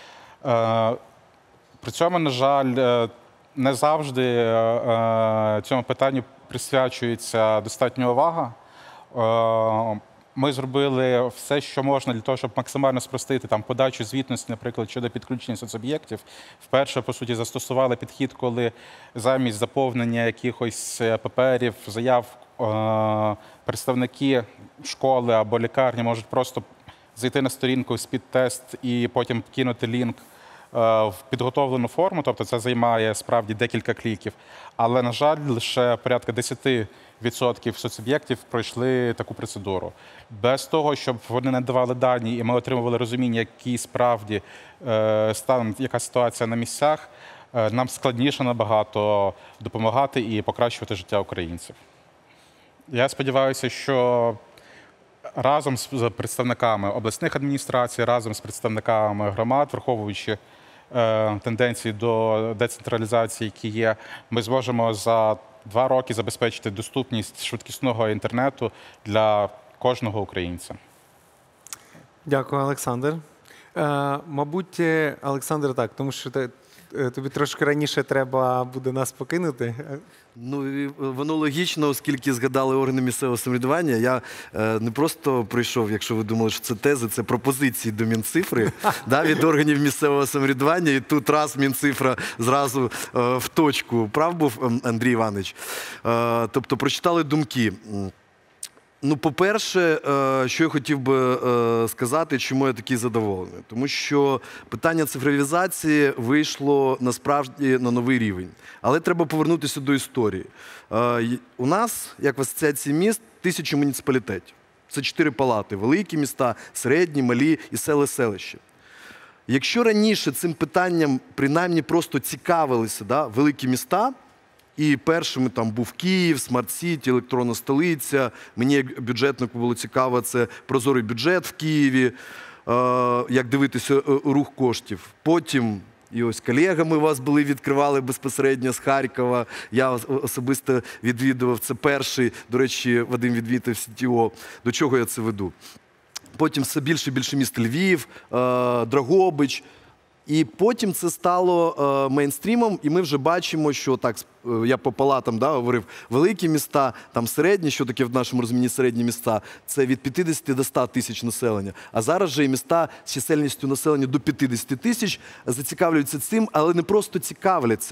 При цьому, на жаль, не завжди цьому питанню присвячується достатня увага. Ми зробили все, що можна для того, щоб максимально спростити там подачу звітності, наприклад, щодо підключення соцоб'єктів. Вперше, по суті, застосували підхід, коли замість заповнення якихось паперів, заяв, представники школи або лікарні можуть просто зайти на сторінку спідтест і потім кинути лінк в підготовлену форму, тобто це займає справді декілька кліків. Але, на жаль, лише порядка десять відсотків соцоб'єктів пройшли таку процедуру. Без того, щоб вони надавали дані і ми отримували розуміння, який справді стан, яка ситуація на місцях, нам складніше набагато допомагати і покращувати життя українців. Я сподіваюся, що разом з представниками обласних адміністрацій, разом з представниками громад, враховуючи тенденції до децентралізації, які є, ми зможемо за два роки забезпечити доступність швидкісного інтернету для кожного українця. Дякую, Олександр. Е, мабуть, Олександр, так, тому що ти, тобі трошки раніше треба буде нас покинути. Ну, воно логічно, оскільки згадали органи місцевого самоврядування. Я е, не просто прийшов, якщо ви думали, що це тези, це пропозиції до Мінцифри да, від органів місцевого самоврядування. І тут раз Мінцифра зразу е, в точку. Прав був Андрій Іванович? Е, тобто прочитали думки. Ну, по-перше, що я хотів би сказати, чому я такий задоволений. Тому що питання цифровізації вийшло насправді на новий рівень. Але треба повернутися до історії. У нас, як в Асоціації міст, тисяча муніципалітетів. Це чотири палати. Великі міста, середні, малі і сели-селища. Якщо раніше цим питанням принаймні просто цікавилися да, великі міста, і першими там був Київ, Смарт-Сіті, електронна столиця. Мені як бюджетнику було цікаво, це прозорий бюджет в Києві, як дивитися рух коштів. Потім, і ось колегами у вас були, відкривали безпосередньо з Харкова. Я особисто відвідував, це перший, до речі, Вадим відвідав Сі Ті О. До чого я це веду? Потім все більше і більше міст: Львів, Дрогобич. І потім це стало е, мейнстрімом, і ми вже бачимо, що так, я по палатам да, говорив, великі міста, там середні, що таке в нашому розумінні середні міста, це від п'ятдесят до ста тисяч населення. А зараз же і міста з чисельністю населення до п'ятдесят тисяч зацікавлюються цим, але не просто цікавляться,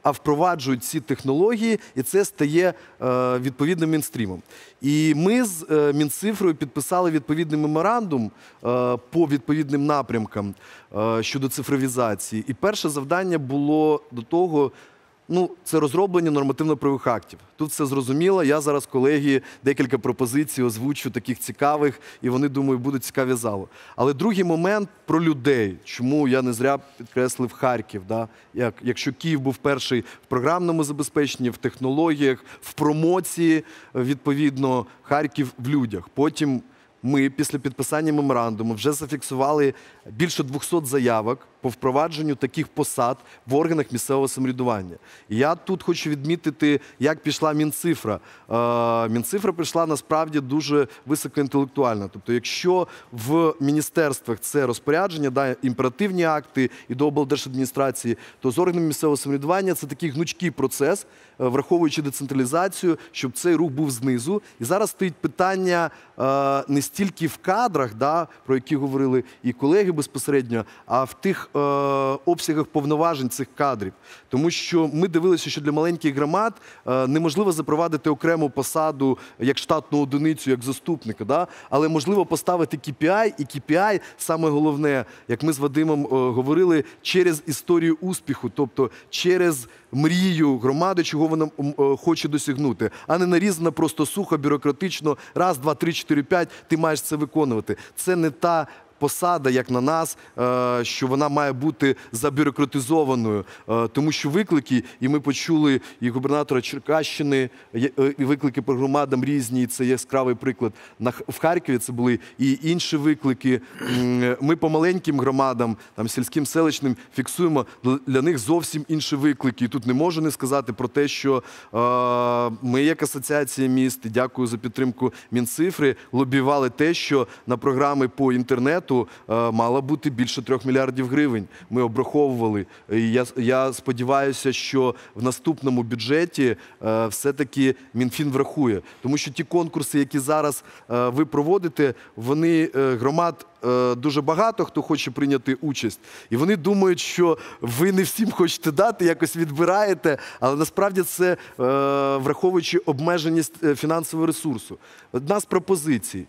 а впроваджують ці технології, і це стає відповідним мейнстрімом. І ми з Мінцифрою підписали відповідний меморандум по відповідним напрямкам щодо цифровізації. І перше завдання було до того, ну, це розроблення нормативно-правових актів. Тут все зрозуміло. Я зараз, колеги, декілька пропозицій озвучу, таких цікавих, і вони, думаю, будуть цікаві залу. Але другий момент про людей. Чому я не зря підкреслив Харків. Да? Як, якщо Київ був перший в програмному забезпеченні, в технологіях, в промоції, відповідно, Харків в людях. Потім ми після підписання меморандуму вже зафіксували більше двохсот заявок по впровадженню таких посад в органах місцевого самоврядування. І я тут хочу відмітити, як пішла Мінцифра. Мінцифра прийшла насправді дуже високоінтелектуально. Тобто, якщо в міністерствах це розпорядження, да, імперативні акти і до облдержадміністрації, то з органами місцевого самоврядування це такий гнучкий процес, враховуючи децентралізацію, щоб цей рух був знизу. І зараз стоїть питання не стільки в кадрах, да, про які говорили і колеги безпосередньо, а в тих е, обсягах повноважень цих кадрів. Тому що ми дивилися, що для маленьких громад е, неможливо запровадити окрему посаду як штатну одиницю, як заступника, да? Але можливо поставити кей пі ай, і кей пі ай, саме головне, як ми з Вадимом е, говорили, через історію успіху, тобто через мрію громади, чого вона е, хоче досягнути, а не нарізана просто сухо, бюрократично, раз, два, три, чотири, п'ять, ти маєш це виконувати. Це не та посада, як на нас, що вона має бути забюрократизованою, тому що виклики, і ми почули і губернатора Черкащини, і виклики по громадам різні, і це яскравий приклад. В Харкові це були і інші виклики. Ми по маленьким громадам, там, сільським, селищним, фіксуємо для них зовсім інші виклики. І тут не можу не сказати про те, що ми, як асоціація міст, і дякую за підтримку Мінцифри, лобіювали те, що на програми по інтернету мало бути більше трьох мільярдів гривень. Ми обраховували. І я, я сподіваюся, що в наступному бюджеті е, все-таки Мінфін врахує. Тому що ті конкурси, які зараз е, ви проводите, вони е, громад е, дуже багато, хто хоче прийняти участь. І вони думають, що ви не всім хочете дати, якось відбираєте, але насправді це, е, враховуючи обмеженість фінансового ресурсу. Одна з пропозицій.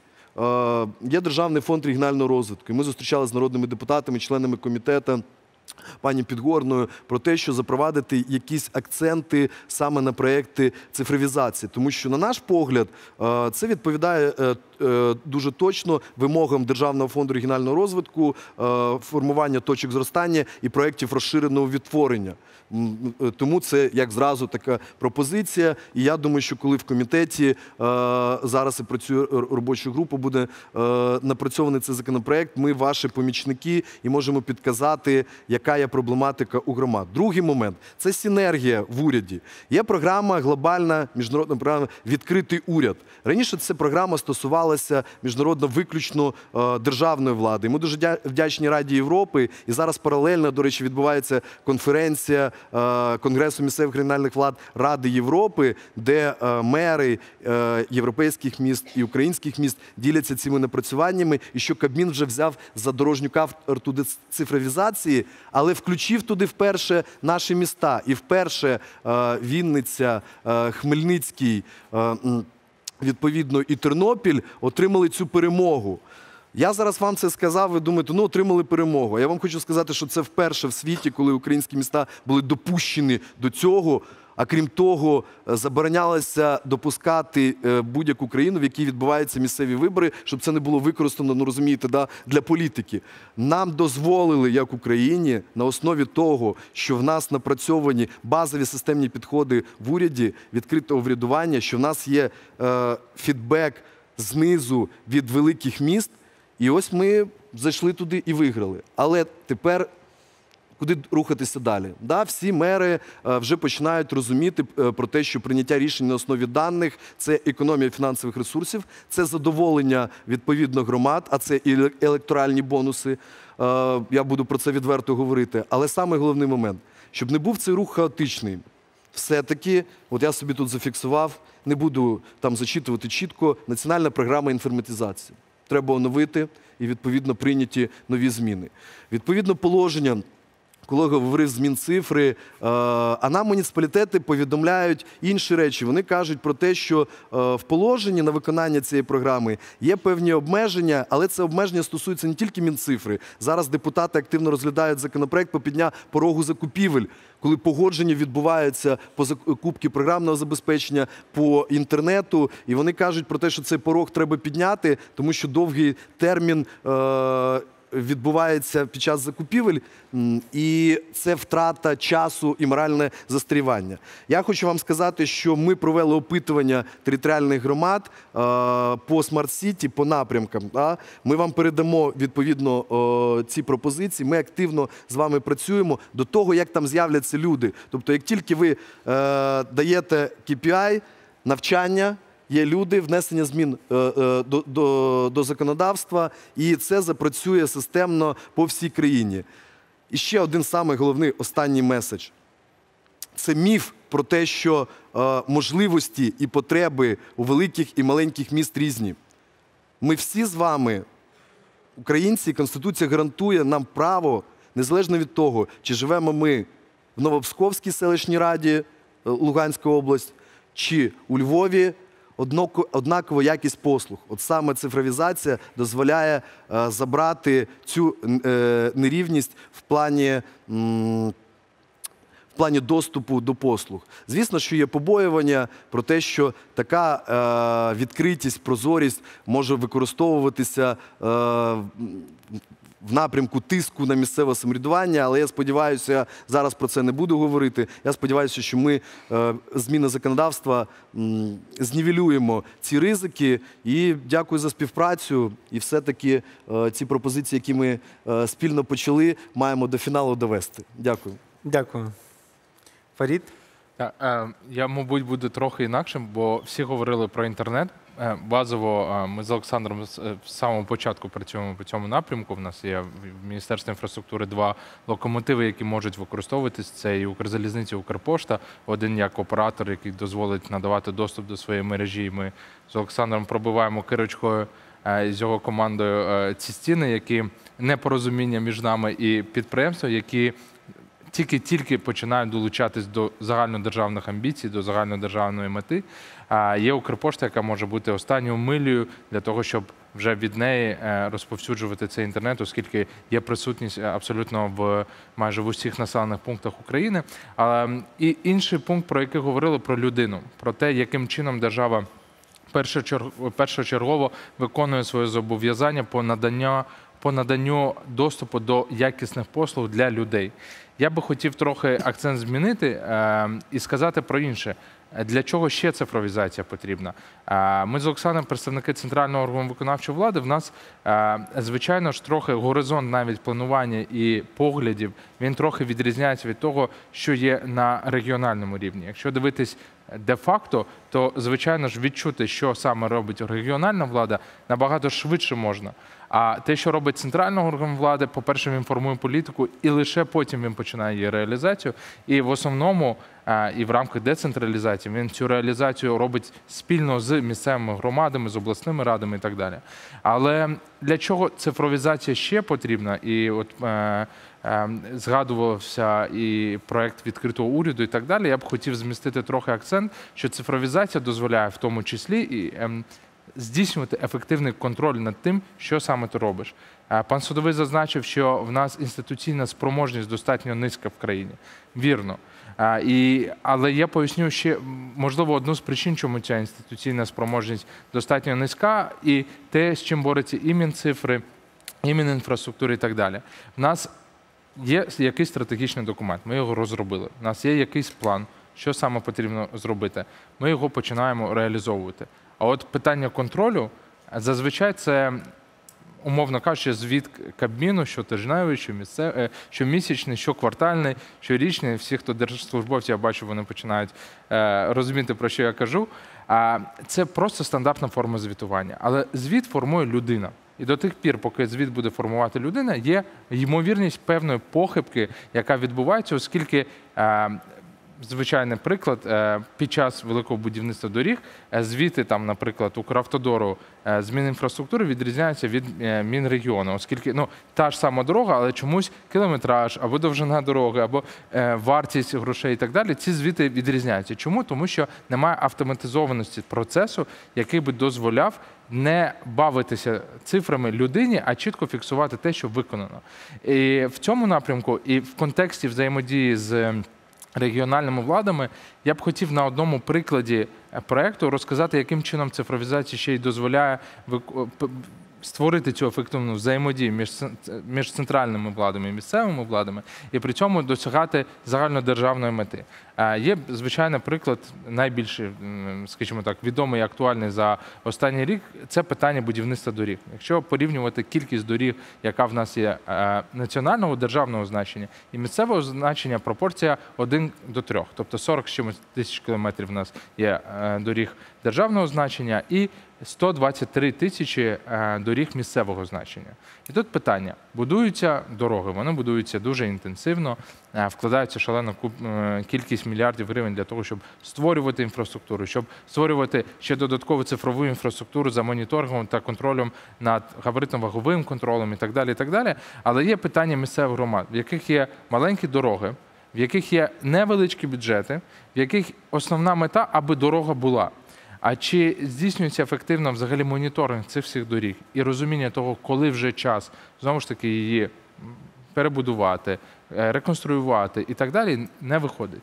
Є Державний фонд регіонального розвитку. І ми зустрічалися з народними депутатами, членами комітету, пані Підгорною, про те, що запровадити якісь акценти саме на проєкти цифровізації. Тому що, на наш погляд, це відповідає дуже точно вимогам Державного фонду регіонального розвитку, формування точок зростання і проєктів розширеного відтворення. Тому це як зразу така пропозиція. І я думаю, що коли в комітеті зараз і працює робоча група, буде напрацьований цей законопроект, ми ваші помічники і можемо підказати, яка є проблематика у громад. Другий момент – це синергія в уряді. Є програма, глобальна міжнародна програма «Відкритий уряд». Раніше ця програма стосувалася міжнародно виключно державної влади. Ми дуже вдячні Раді Європи, і зараз паралельно, до речі, відбувається конференція Конгресу місцевих регіональних влад Ради Європи, де мери європейських міст і українських міст діляться цими напрацюваннями, і що Кабмін вже взяв за дорожню карту цифровізації, але включив туди вперше наші міста. І вперше Вінниця, Хмельницький, відповідно, і Тернопіль отримали цю перемогу. Я зараз вам це сказав, ви думаєте, ну, отримали перемогу. Я вам хочу сказати, що це вперше в світі, коли українські міста були допущені до цього. А крім того, заборонялося допускати будь-яку країну, в якій відбуваються місцеві вибори, щоб це не було використано, ну розумієте, да, для політики. Нам дозволили, як Україні, на основі того, що в нас напрацьовані базові системні підходи в уряді, відкритого врядування, що в нас є е, фідбек знизу від великих міст, і ось ми зайшли туди і виграли. Але тепер куди рухатися далі? Да, всі мери вже починають розуміти про те, що прийняття рішень на основі даних – це економія фінансових ресурсів, це задоволення відповідно громад, а це і електоральні бонуси. Я буду про це відверто говорити. Але саме головний момент, щоб не був цей рух хаотичний. Все-таки, от я собі тут зафіксував, не буду там зачитувати чітко, національна програма інформатизації. Треба оновити і, відповідно, прийняті нові зміни. Відповідно, положення колега говорив з Мінцифри, а нам муніципалітети повідомляють інші речі. Вони кажуть про те, що в положенні на виконання цієї програми є певні обмеження, але це обмеження стосується не тільки Мінцифри. Зараз депутати активно розглядають законопроект по підняттю порогу закупівель, коли погодження відбуваються по закупці програмного забезпечення, по інтернету, і вони кажуть про те, що цей порог треба підняти, тому що довгий термін е- відбувається під час закупівель, і це втрата часу і моральне застрівання. Я хочу вам сказати, що ми провели опитування територіальних громад по смарт-сіті, по напрямкам. Ми вам передамо, відповідно, ці пропозиції. Ми активно з вами працюємо до того, як там з'являться люди. Тобто, як тільки ви даєте кей пі ай, навчання, є люди, внесення змін е, е, до, до, до законодавства, і це запрацює системно по всій країні. І ще один самий головний, останній меседж. Це міф про те, що е, можливості і потреби у великих і маленьких міст різні. Ми всі з вами, українці, Конституція гарантує нам право, незалежно від того, чи живемо ми в Новопсковській селищній раді, Луганська область, чи у Львові, однакова якість послуг. От саме цифровізація дозволяє е, забрати цю е, нерівність в плані, м, в плані доступу до послуг. Звісно, що є побоювання про те, що така е, відкритість, прозорість може використовуватися е, в напрямку тиску на місцеве самоврядування, але я сподіваюся, я зараз про це не буду говорити. Я сподіваюся, що ми е, зміни законодавства м, знівелюємо ці ризики. І дякую за співпрацю. І все-таки е, ці пропозиції, які ми е, спільно почали, маємо до фіналу довести. Дякую. Дякую. Фарід? Так, е, я, мабуть, буду трохи інакшим, бо всі говорили про інтернет. Базово ми з Олександром з самого початку працюємо по цьому напрямку. У нас є в Міністерстві інфраструктури два локомотиви, які можуть використовуватись. Це і Укрзалізниця, і Укрпошта. Один як оператор, який дозволить надавати доступ до своєї мережі. Ми з Олександром пробиваємо кирочкою з його командою ці стіни, які непорозуміння між нами і підприємством, які тільки-тільки починають долучатись до загальнодержавних амбіцій, до загальнодержавної мети. А є Укрпошта, яка може бути останньою милею для того, щоб вже від неї розповсюджувати цей інтернет, оскільки є присутність абсолютно в майже в усіх населених пунктах України. І інший пункт, про який говорили, про людину, про те, яким чином держава першочергово виконує своє зобов'язання по наданню, по наданню доступу до якісних послуг для людей. Я би хотів трохи акцент змінити е, і сказати про інше. Для чого ще цифровізація потрібна? Е, ми з Олександром, представники центрального органу виконавчої влади, в нас, е, звичайно ж, трохи горизонт навіть планування і поглядів, він трохи відрізняється від того, що є на регіональному рівні. Якщо дивитись де-факто, то, звичайно ж, відчути, що саме робить регіональна влада, набагато швидше можна. А те, що робить центральний орган влади, по-перше, він формує політику, і лише потім він починає її реалізацію. І в основному, і в рамках децентралізації, він цю реалізацію робить спільно з місцевими громадами, з обласними радами і так далі. Але для чого цифровізація ще потрібна? І от е, е, згадувався і проєкт відкритого уряду і так далі. Я б хотів змістити трохи акцент, що цифровізація дозволяє в тому числі і е, здійснювати ефективний контроль над тим, що саме ти робиш. Пан Судовий зазначив, що в нас інституційна спроможність достатньо низька в країні. Вірно. І, але я поясню ще, можливо, одну з причин, чому ця інституційна спроможність достатньо низька, і те, з чим бореться і Мінцифри, і Мінінфраструктури і так далі. В нас є якийсь стратегічний документ, ми його розробили. У нас є якийсь план, що саме потрібно зробити. Ми його починаємо реалізовувати. А от питання контролю, зазвичай це, умовно кажучи, звіт Кабміну, що тижневий, що, місце... що місячний, що квартальний, що річний. Всі, хто держслужбовці, я бачу, вони починають розуміти, про що я кажу. Це просто стандартна форма звітування. Але звіт формує людина. І до тих пір, поки звіт буде формувати людина, є ймовірність певної похибки, яка відбувається, оскільки звичайний приклад, під час великого будівництва доріг звіти, там, наприклад, Укравтодору з Мінінфраструктури відрізняються від Мінрегіону, оскільки ну, та ж сама дорога, але чомусь кілометраж, або довжина дороги, або вартість грошей і так далі, ці звіти відрізняються. Чому? Тому що немає автоматизованості процесу, який би дозволяв не бавитися цифрами людині, а чітко фіксувати те, що виконано. І в цьому напрямку, і в контексті взаємодії з регіональними владами, я б хотів на одному прикладі проєкту розказати, яким чином цифровізація ще й дозволяє створити цю ефективну взаємодію між, між центральними владами і місцевими владами, і при цьому досягати загальнодержавної мети. Є, звичайно, приклад найбільш, скажімо так, відомий і актуальний за останній рік – це питання будівництва доріг. Якщо порівнювати кількість доріг, яка в нас є національного державного значення і місцевого значення, пропорція один до трьох. Тобто сорок з чимось тисяч кілометрів в нас є доріг державного значення і сто двадцять три тисячі доріг місцевого значення. І тут питання. Будуються дороги, вони будуються дуже інтенсивно, вкладаються шалену кількість мільярдів гривень для того, щоб створювати інфраструктуру, щоб створювати ще додаткову цифрову інфраструктуру за моніторингом та контролем над габаритно-ваговим контролем і так далі, і так далі. Але є питання місцевих громад, в яких є маленькі дороги, в яких є невеличкі бюджети, в яких основна мета, аби дорога була. А чи здійснюється ефективно взагалі моніторинг цих всіх доріг і розуміння того, коли вже час, знову ж таки, її перебудувати, реконструювати і так далі, не виходить.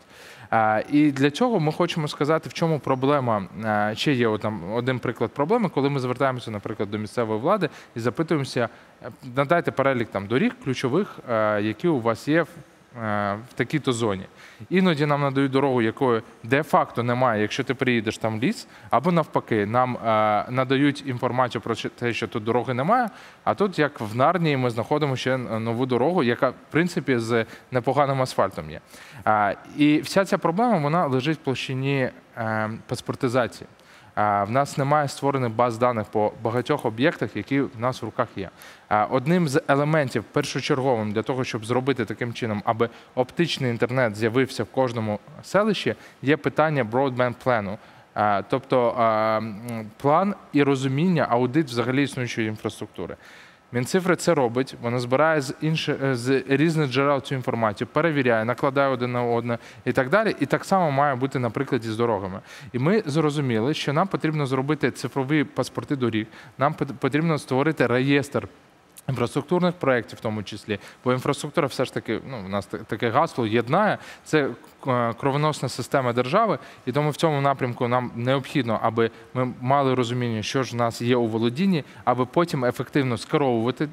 І для цього ми хочемо сказати, в чому проблема. Ще є там один приклад проблеми, коли ми звертаємося, наприклад, до місцевої влади і запитуємося, надайте перелік там доріг ключових, які у вас є в такій-то зоні. Іноді нам надають дорогу, якої де-факто немає, якщо ти приїдеш там ліс, або навпаки, нам надають інформацію про те, що тут дороги немає, а тут, як в Нарнії, ми знаходимо ще нову дорогу, яка, в принципі, з непоганим асфальтом є. І вся ця проблема, вона лежить в площині паспортизації. В нас немає створених баз даних по багатьох об'єктах, які в нас в руках є. Одним з елементів першочерговим для того, щоб зробити таким чином, аби оптичний інтернет з'явився в кожному селищі, є питання broadband-плану. Тобто план і розуміння, аудит взагалі існуючої інфраструктури. Мінцифри це робить, вона збирає з, інших, з різних джерел цю інформацію, перевіряє, накладає один на одне і так далі. І так само має бути на прикладі з дорогами. І ми зрозуміли, що нам потрібно зробити цифрові паспорти доріг, нам потрібно створити реєстр інфраструктурних проєктів в тому числі, бо інфраструктура все ж таки, ну, у нас таке гасло єднає, це кровоносна система держави, і тому в цьому напрямку нам необхідно, аби ми мали розуміння, що ж в нас є у володінні, аби потім ефективно скеровувати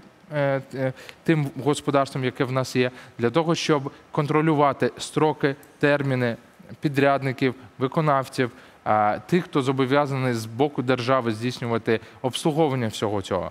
тим господарством, яке в нас є, для того, щоб контролювати строки, терміни підрядників, виконавців, тих, хто зобов'язаний з боку держави здійснювати обслуговування всього цього.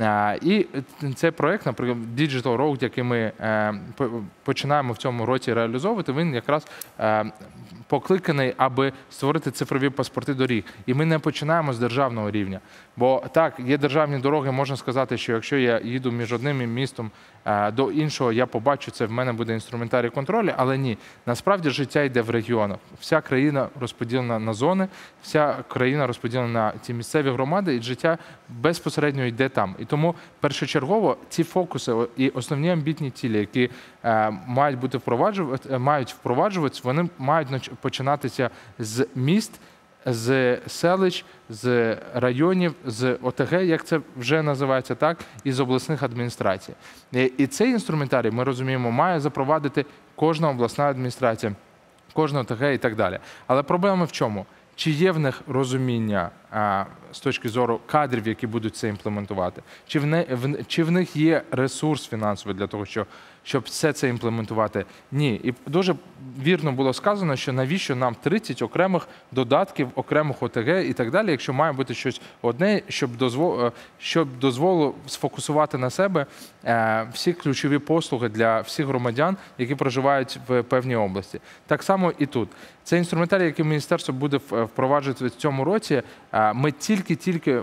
І цей проєкт, наприклад, Digital Road, який ми починаємо в цьому році реалізовувати, він якраз покликаний, аби створити цифрові паспорти доріг. І ми не починаємо з державного рівня. Бо так, є державні дороги, можна сказати, що якщо я їду між одним містом до іншого, я побачу це, в мене буде інструментарій контролю, але ні. Насправді життя йде в регіонах. Вся країна розподілена на зони, вся країна розподілена на ці місцеві громади, і життя безпосередньо йде там. І тому першочергово ці фокуси і основні амбітні цілі, які мають бути впроваджувати, мають впроваджуватися, вони мають починатися з міст, з селищ, з районів, з О Те Ге, як це вже називається, так, і з обласних адміністрацій. І цей інструментарій, ми розуміємо, має запровадити кожна обласна адміністрація, кожна О Те Ге і так далі. Але проблема в чому? Чи є в них розуміння а, з точки зору кадрів, які будуть це імплементувати? Чи в, не, в, чи в них є ресурс фінансовий для того, що, щоб все це імплементувати? Ні. І дуже вірно було сказано, що навіщо нам тридцять окремих додатків, окремих О Те Ге і так далі, якщо має бути щось одне, щоб, дозвол, щоб дозволило сфокусувати на себе е, всі ключові послуги для всіх громадян, які проживають в певній області. Так само і тут. Це інструментарій, який міністерство буде впроваджувати в цьому році. Ми тільки-тільки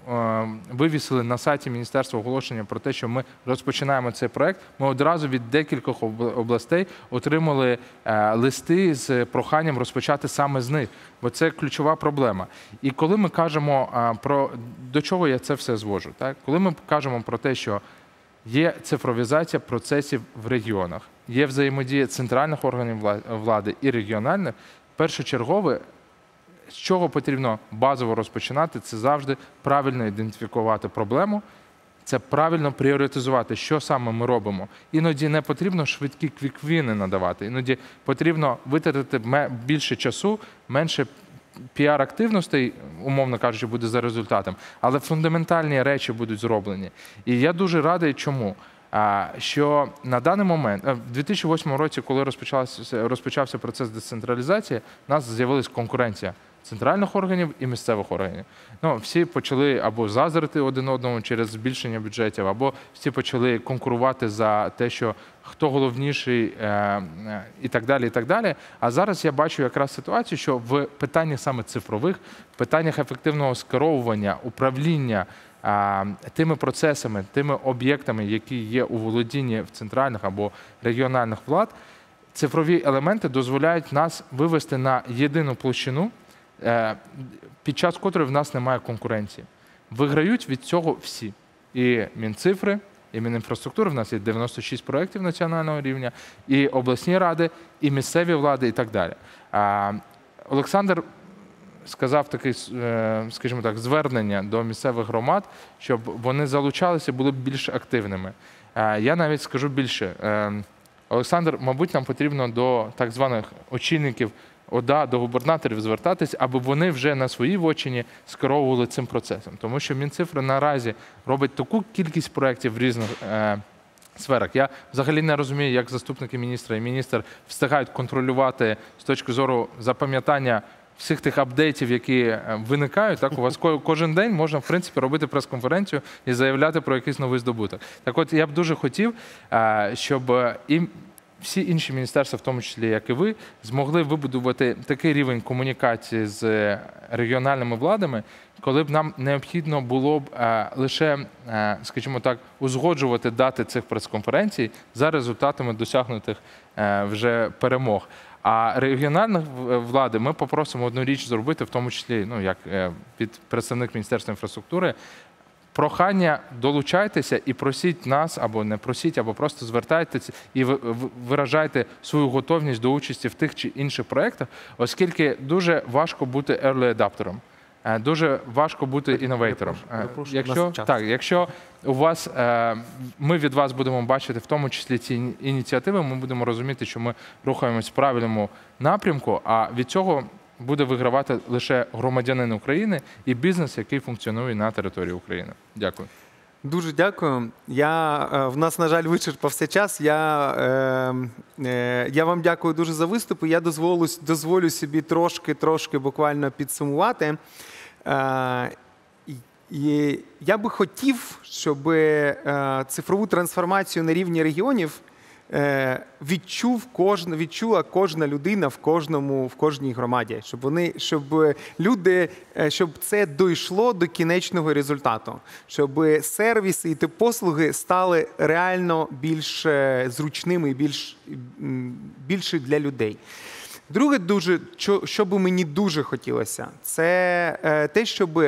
вивісили на сайті Міністерства оголошення про те, що ми розпочинаємо цей проект, ми одразу від декількох областей отримали листи з проханням розпочати саме з них, бо це ключова проблема. І коли ми кажемо про, до чого я це все звожу, так? Коли ми кажемо про те, що є цифровізація процесів в регіонах, є взаємодія центральних органів влади і регіональних, першочергове, з чого потрібно базово розпочинати, це завжди правильно ідентифікувати проблему, це правильно пріоритизувати, що саме ми робимо. Іноді не потрібно швидкі квіквіни надавати, іноді потрібно витратити більше часу, менше піар-активностей, умовно кажучи, буде за результатом, але фундаментальні речі будуть зроблені. І я дуже радий, чому? Що на даний момент, в дві тисячі восьмому році, коли розпочався, розпочався процес децентралізації, у нас з'явилась конкуренція центральних органів і місцевих органів. Ну, всі почали або заздрити один одному через збільшення бюджетів, або всі почали конкурувати за те, що хто головніший е, і так далі, і так далі. А зараз я бачу якраз ситуацію, що в питаннях саме цифрових, в питаннях ефективного скеровування, управління тими процесами, тими об'єктами, які є у володінні в центральних або регіональних влад, цифрові елементи дозволяють нас вивести на єдину площину, під час котрої в нас немає конкуренції. Виграють від цього всі. І Мінцифри, і Мінінфраструктури, в нас є дев'яносто шість проєктів національного рівня, і обласні ради, і місцеві влади, і так далі. Олександр сказав таке, скажімо так, звернення до місцевих громад, щоб вони залучалися, були більш активними. Я навіть скажу більше. Олександр, мабуть, нам потрібно до так званих очільників ОДА, до губернаторів звертатись, аби вони вже на своїй вотчині скеровували цим процесом. Тому що Мінцифри наразі робить таку кількість проєктів в різних е, сферах. Я взагалі не розумію, як заступники міністра і міністр встигають контролювати з точки зору запам'ятання всіх тих апдейтів, які виникають. Так, у вас кожен день можна, в принципі, робити прес-конференцію і заявляти про якийсь новий здобуток. Так от, я б дуже хотів, щоб і всі інші міністерства, в тому числі, як і ви, змогли вибудувати такий рівень комунікації з регіональними владами, коли б нам необхідно було б лише, скажімо так, узгоджувати дати цих прес-конференцій за результатами досягнутих вже перемог. А регіональних влади ми попросимо одну річ зробити, в тому числі, ну, як під представник Міністерства інфраструктури, прохання долучайтеся і просіть нас, або не просіть, або просто звертайтеся і виражайте свою готовність до участі в тих чи інших проєктах, оскільки дуже важко бути early adapterом. Дуже важко бути інновейтором. Якщо, так, якщо у вас, ми від вас будемо бачити в тому числі ці ініціативи, ми будемо розуміти, що ми рухаємось в правильному напрямку, а від цього буде вигравати лише громадянин України і бізнес, який функціонує на території України. Дякую. Дуже дякую. Я, в нас, на жаль, вичерпався час. Я, е, я вам дякую дуже за виступ. Я дозволю, дозволю собі трошки-трошки буквально підсумувати. Е, і я би хотів, щоб цифрову трансформацію на рівні регіонів відчув кожна, відчула кожна людина в кожному, в кожній громаді, щоб вони, щоб люди, щоб це дійшло до кінечного результату, щоб сервіси і ті послуги стали реально більш зручними і більш більше для людей. Друге, дуже, що би мені дуже хотілося, це те, щоб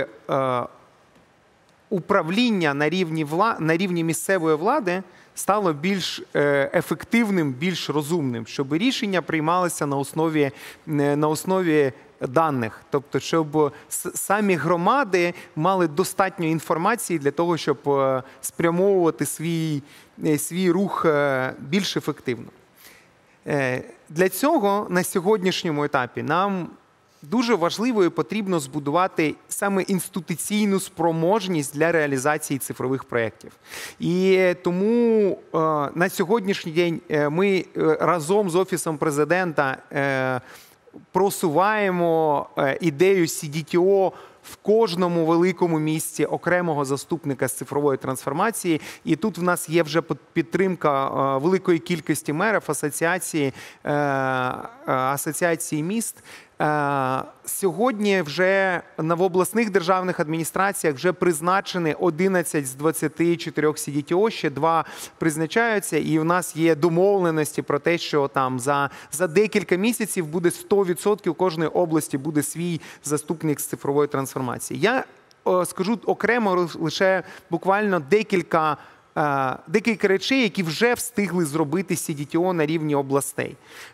управління на рівні вла... на рівні місцевої влади стало більш ефективним, більш розумним, щоб рішення приймалися на основі, на основі даних. Тобто, щоб самі громади мали достатньо інформації для того, щоб спрямовувати свій, свій рух більш ефективно. Для цього на сьогоднішньому етапі нам дуже важливо і потрібно збудувати саме інституційну спроможність для реалізації цифрових проєктів. І тому е, на сьогоднішній день ми разом з Офісом Президента е, просуваємо е, ідею сі ді ті о в кожному великому місті окремого заступника з цифрової трансформації. І тут в нас є вже підтримка великої кількості мерів, асоціації, асоціації міст. Сьогодні вже в обласних державних адміністраціях вже призначені одинадцять з двадцяти чотирьох сі ді ті о, ще два призначаються, і у нас є домовленості про те, що там за, за декілька місяців буде сто відсотків кожної області буде свій заступник з цифрової трансформації. Я о, скажу окремо лише буквально декілька Декілька речей, які вже встигли зробити сі ді ті о на рівні областей.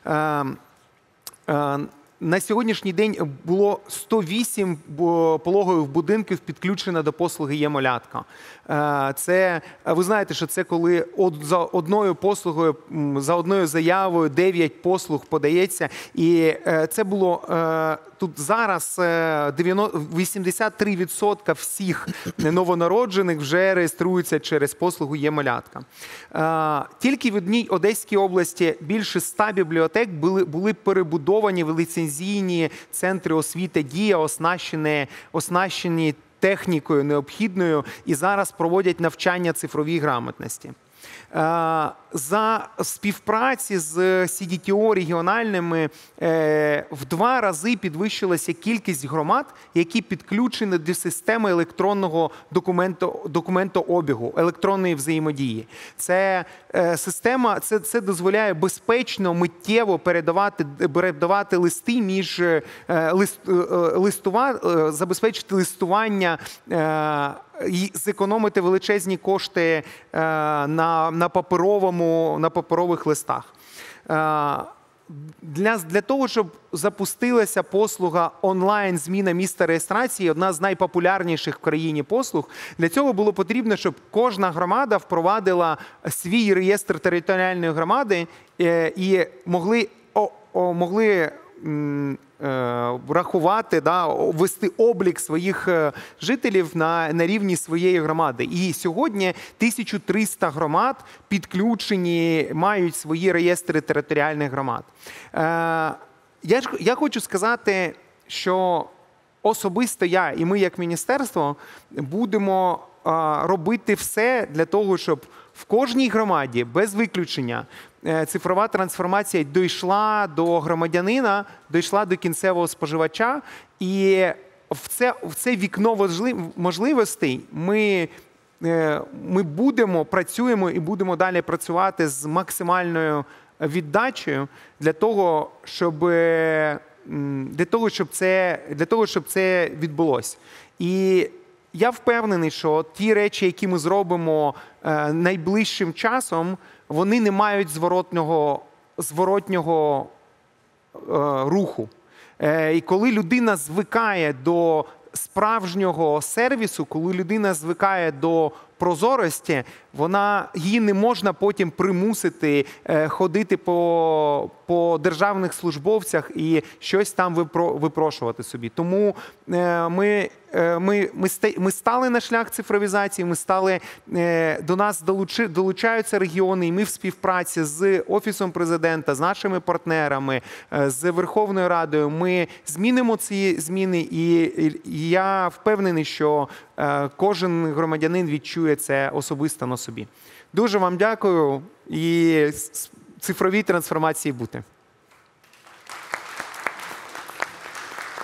На сьогоднішній день було сто вісім пологових будинків підключено до послуги Є-малятка. Це, ви знаєте, що це коли за одною послугою, за одною заявою дев'ять послуг подається. І це було тут зараз вісімдесят три відсотки всіх новонароджених вже реєструються через послугу Є-малятка. Тільки в одній Одеській області більше ста бібліотек були, були перебудовані в ліцензійні центри освіти «Дія», оснащені, оснащені технікою необхідною, і зараз проводять навчання цифровій грамотності. За співпраці з сі ді ті о регіональними в два рази підвищилася кількість громад, які підключені до системи електронного документу, документообігу, електронної взаємодії. Це система, це, це дозволяє безпечно, миттєво передавати, передавати листи між лист, листува, забезпечити листування і зекономити величезні кошти на, на, паперовому, на паперових листах. Для, для того, щоб запустилася послуга онлайн-зміна місця реєстрації, одна з найпопулярніших в країні послуг, для цього було потрібно, щоб кожна громада впровадила свій реєстр територіальної громади і могли, о, о, могли рахувати, да, вести облік своїх жителів на, на рівні своєї громади. І сьогодні тисяча триста громад підключені, мають свої реєстри територіальних громад. Я, ж, я хочу сказати, що особисто я і ми як міністерство будемо робити все для того, щоб в кожній громаді, без виключення, цифрова трансформація дійшла до громадянина, дійшла до кінцевого споживача. І в це, в це вікно можливостей ми, ми будемо, працюємо і будемо далі працювати з максимальною віддачею для того, щоб, для того, щоб, це, для того, щоб це відбулося. І я впевнений, що ті речі, які ми зробимо найближчим часом, вони не мають зворотнього, зворотнього е, руху. Е, і коли людина звикає до справжнього сервісу, коли людина звикає до прозорості, вона, її не можна потім примусити е, ходити по, по державних службовцях і щось там випро, випрошувати собі. Тому е, ми, е, ми, ми, ми стали на шлях цифровізації, ми стали, е, до нас долучи, долучаються регіони, і ми в співпраці з Офісом Президента, з нашими партнерами, е, з Верховною Радою, ми змінимо ці зміни, і, і я впевнений, що е, кожен громадянин відчує це особисто на собі. Дуже вам дякую і цифровій трансформації бути.